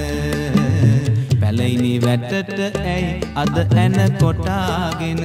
පැලයිනි වැටට ඇයි අද ඇන කොටාගෙන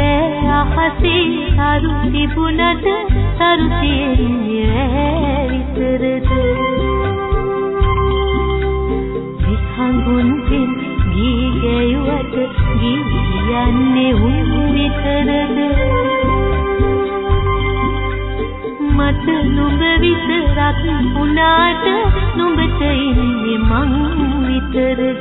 Hasi taru tibunat taru tienye විතරද විහඟුන් පින් ගී ගැයුවට ගියන්නේ උන් විතරද මට නුඹ විතරක් උනාට නුඹට ඉන්නේ මං විතරද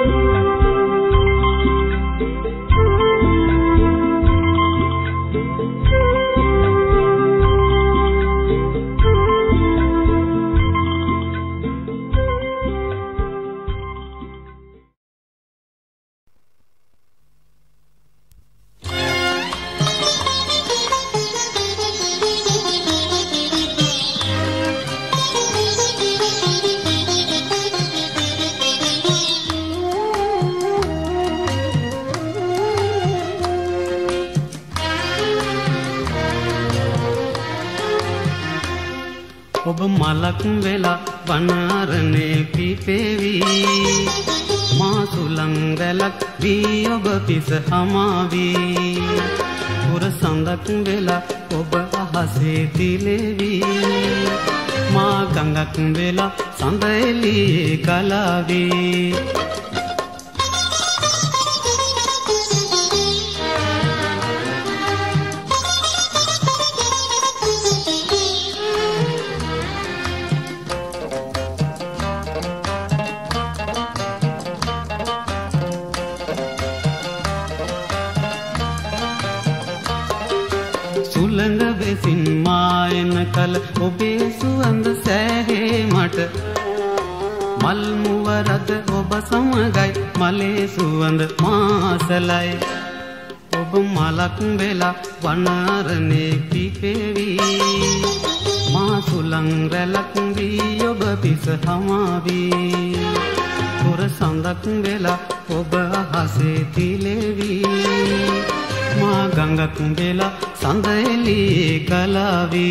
ඔබ මලක් වෙලා වනාරණේ පිපෙවි මා සුලං රැලක් වී ඔබ පිස හමාවි පුර සඳක් වෙලා ඔබ අහසේ තිලෙවි මා ගඟක් වෙලා සඳ එළියේ ගලාවි සුළඟ වෙසින් මායන කල ඔබේ සුවඳ සෑහේ මට මල් මුවරද ඔබ සමගයි මලේ සුවඳ මාසලයි ඔබ මලක් වෙලා වනාරණේ පිපෙවි මා සුළං රැලක් වී ඔබ පිස හමාවි පුර සඳක් වෙලා ඔබ අහසේ තිලෙවි මා ගඟක් වෙලා සඳ එළියේ ගලාවි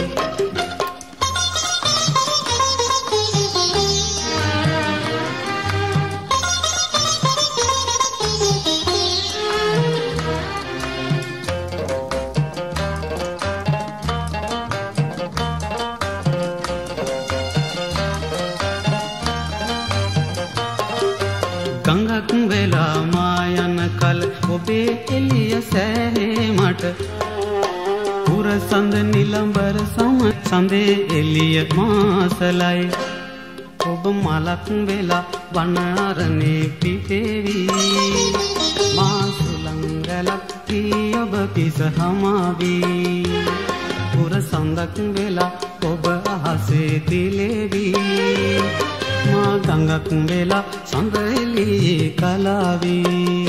ගඟක් වෙලා මා යන කල ඔබේ එළිය සෑහේ මට පුර සඳ නිලඹර සම සඳේ එළිය මාසලයි ඔබ මලක් වෙලා වනාරණේ පිපෙවි මා සුළං රැලක් වී ඔබ පිස හමාවි පුර සඳක් වෙලා ඔබ අහසේ තිලෙවි මා ගඟක් වෙලා සඳ එළියේ ගලාවි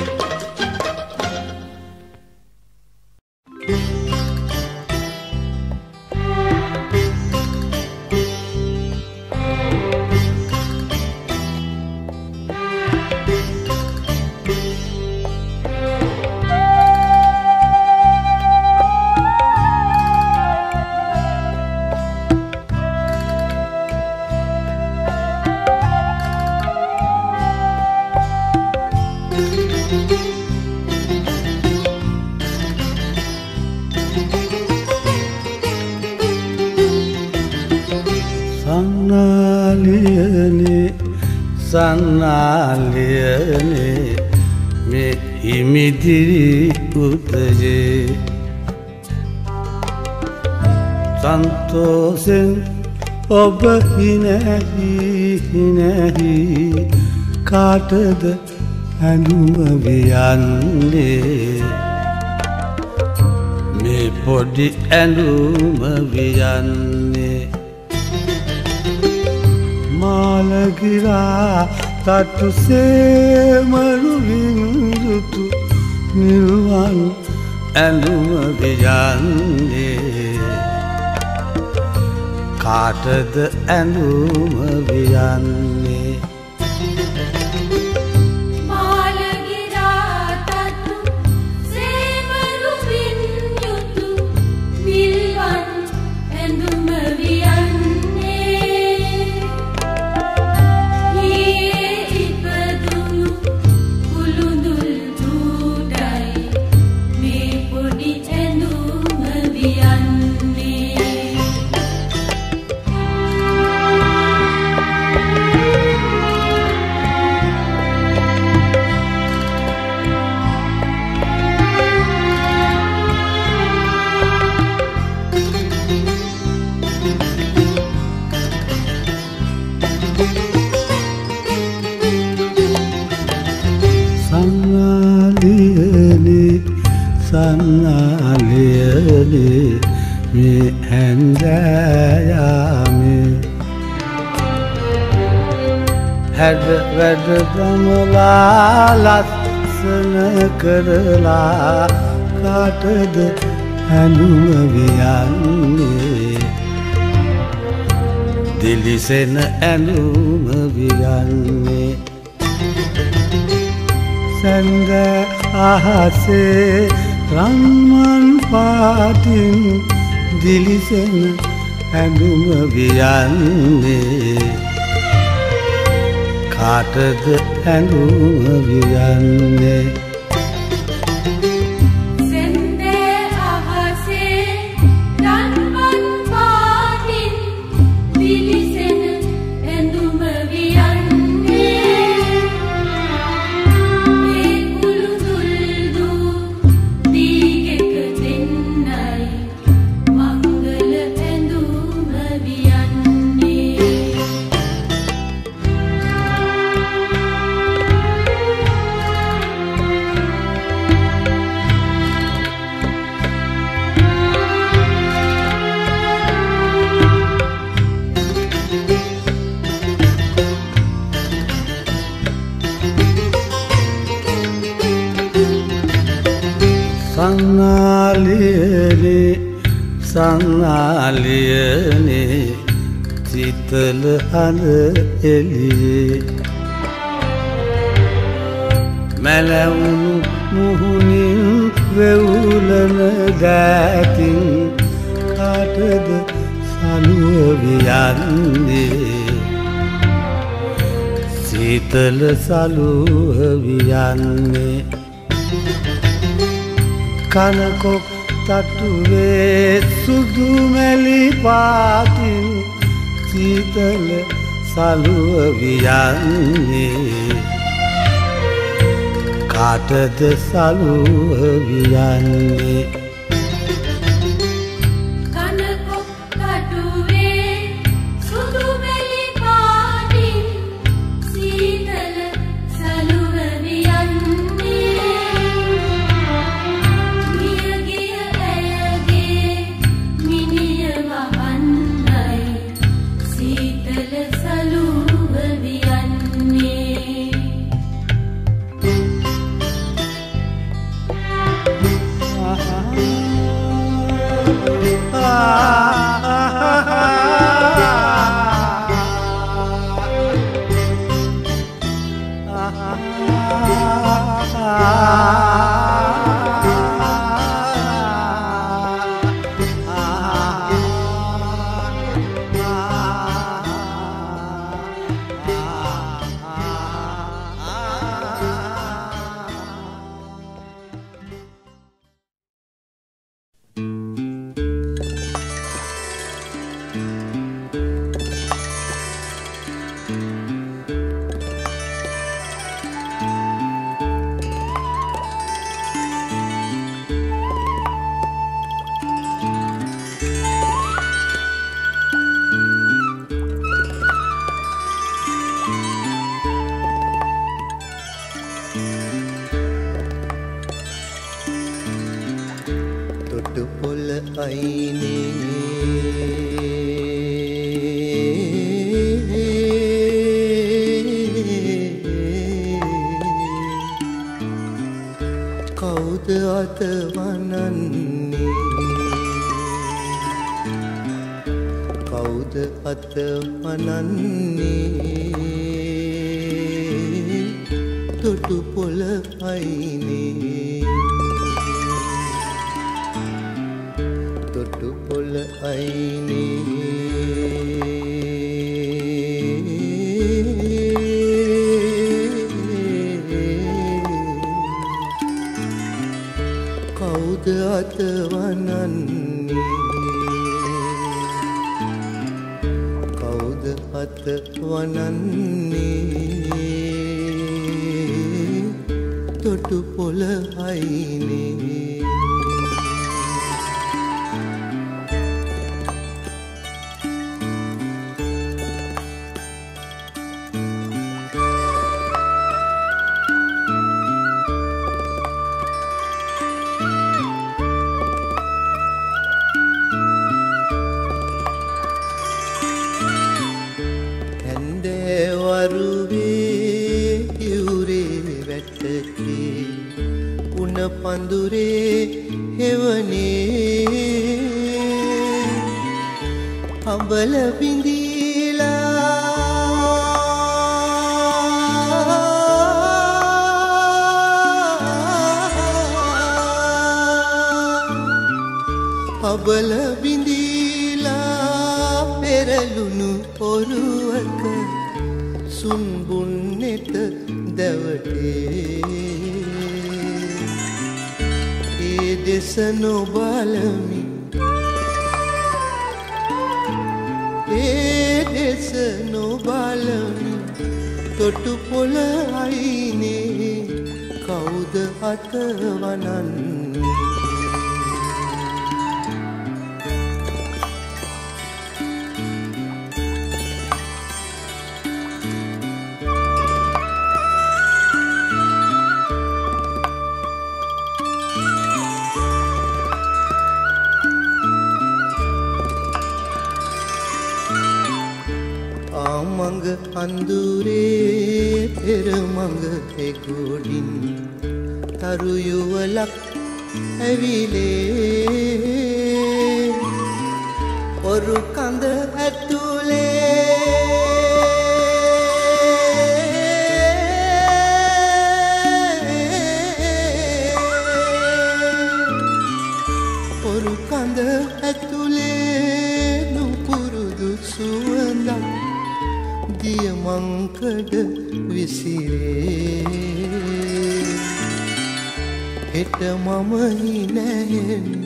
සන්නාලියනේ මේ හිමිදිරි උදයේ සන්තෝෂෙන් ඔබ හිනැහි කාටද ඇඳුම වියන්නේ මේ පොඩි ඇඳුම වියන්නේ මාලගිරා තටුසේ මරුලින් යුතු නිර්වන් ඇඳුම වියන්නේ කාටද ඇඳුම වියන්නේ සන්නාලියනේ මේ හැන්දෑයාමේ හැඩ වැඩ දමලා ලස්සන කරලා කාටද හැඳුම වියන්නේ දිලිසෙන ඇඳුම වියන්නේ සඳ අහසේ රන්වන් පාටින් දිලිසෙන ඇඳුම වියන්නේ කාටද ඇඳුම වියන්නේ සන්නාලියනේ සිතල හඳ එළියේ මැලවුණු මුහුණින් වෙවුලන දෑතින් කාටද සලුව වියන්නේ සීතල සලුව වියන්නේ කනකොක් තටුවේ සුදු මැලි පාටින් සීතල සලුව වියන්නේ කාටද සලුව වියන්නේ කනකොක් තටුවේ සුදු මැලි පාටින් සීතල සලුව වියන්නේ කවුද අත වනන්නේ කවුද අත වනන්නේ තොටු පොළ අයිනේ තොටු පොළ අයිනේ කවුද අත වනන්නේ කවුද අත වනන්නේ තොටු පොළ අයිනේ පඳුරේ හෙවනේ අඹල බිඳීලා අඹල බිඳීලා පෙරළුණු පොරුවක සුන්බුන් නෙත දැවටේ ඒ දෙස නොබලමි ඒ දෙස නොබලමි තොටු පොළ අයිනේ කවුද අත වනන්නේ මඟ අඳුරේ පෙර මඟ එගොඩින් තරු යුවලක් ඇවිලේ ඔරු කඳ ඇතුලේ ඔරු කඳ ඇතුලේ නුපුරුදු සුවඳක් දියමංකඩ විසිරේ හෙට මම හිනැහෙමි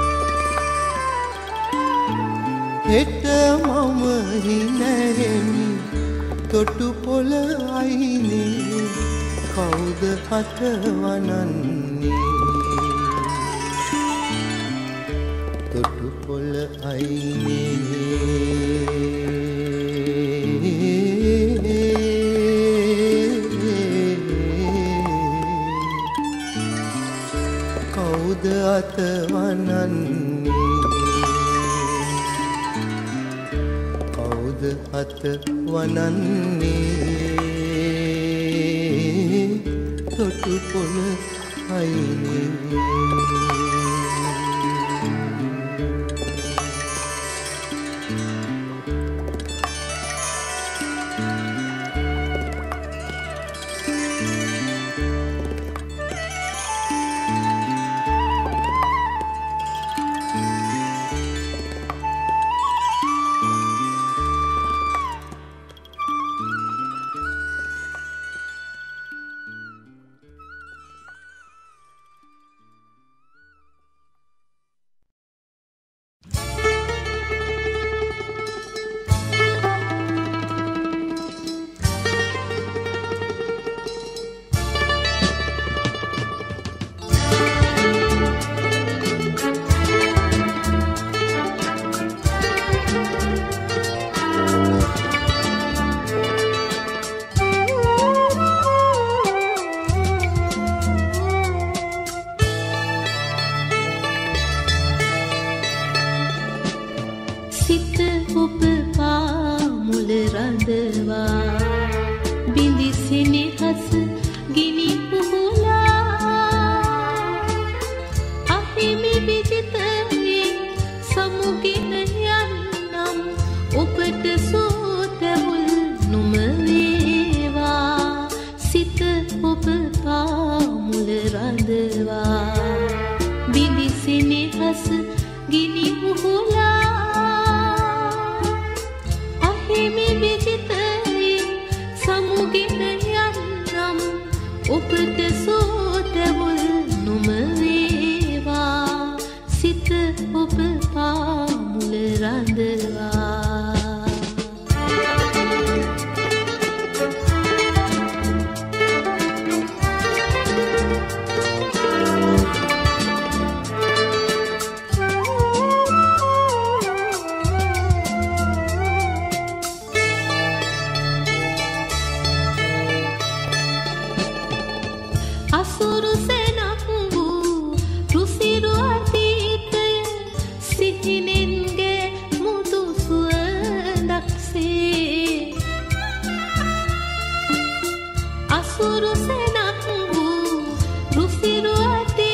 හෙට මම හිනැහෙමි තොටු පොළ අයිනේ කවුද අත වනන්නේ තොටු පොළ අයිනේ කවුද අත වනන්නේ කවුද අත වනන්නේ තොටු පොළ අයිනේ අසුරු සෙනක් වූ රුසිරු ඇති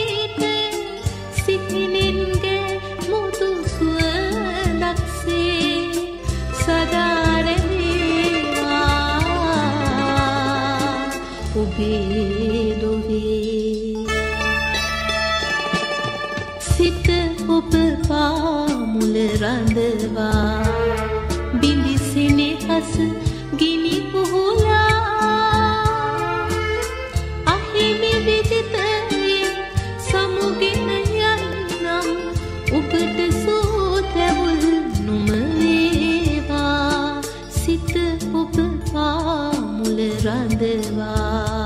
ඔබේ දොවේ සිත ඔබ පාමුල රඳවා බිඳිසෙනෙහස ගිනි පුහුලා අහිමි විදිතයෙන් සමුගෙන යන්නම් ඔබට සෝතැවුල් නොමවේවා සිත ඔබ පාමුල රඳවා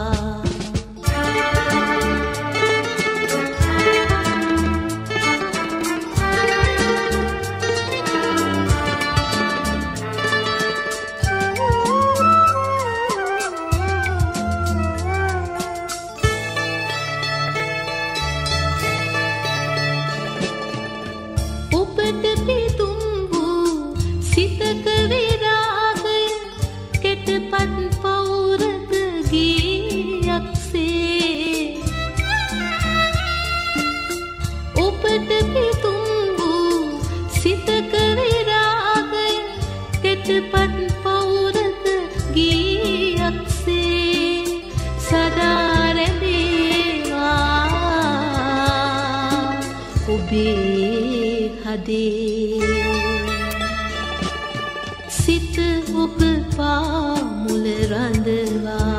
සිත ඔබ පාමුල රඳවා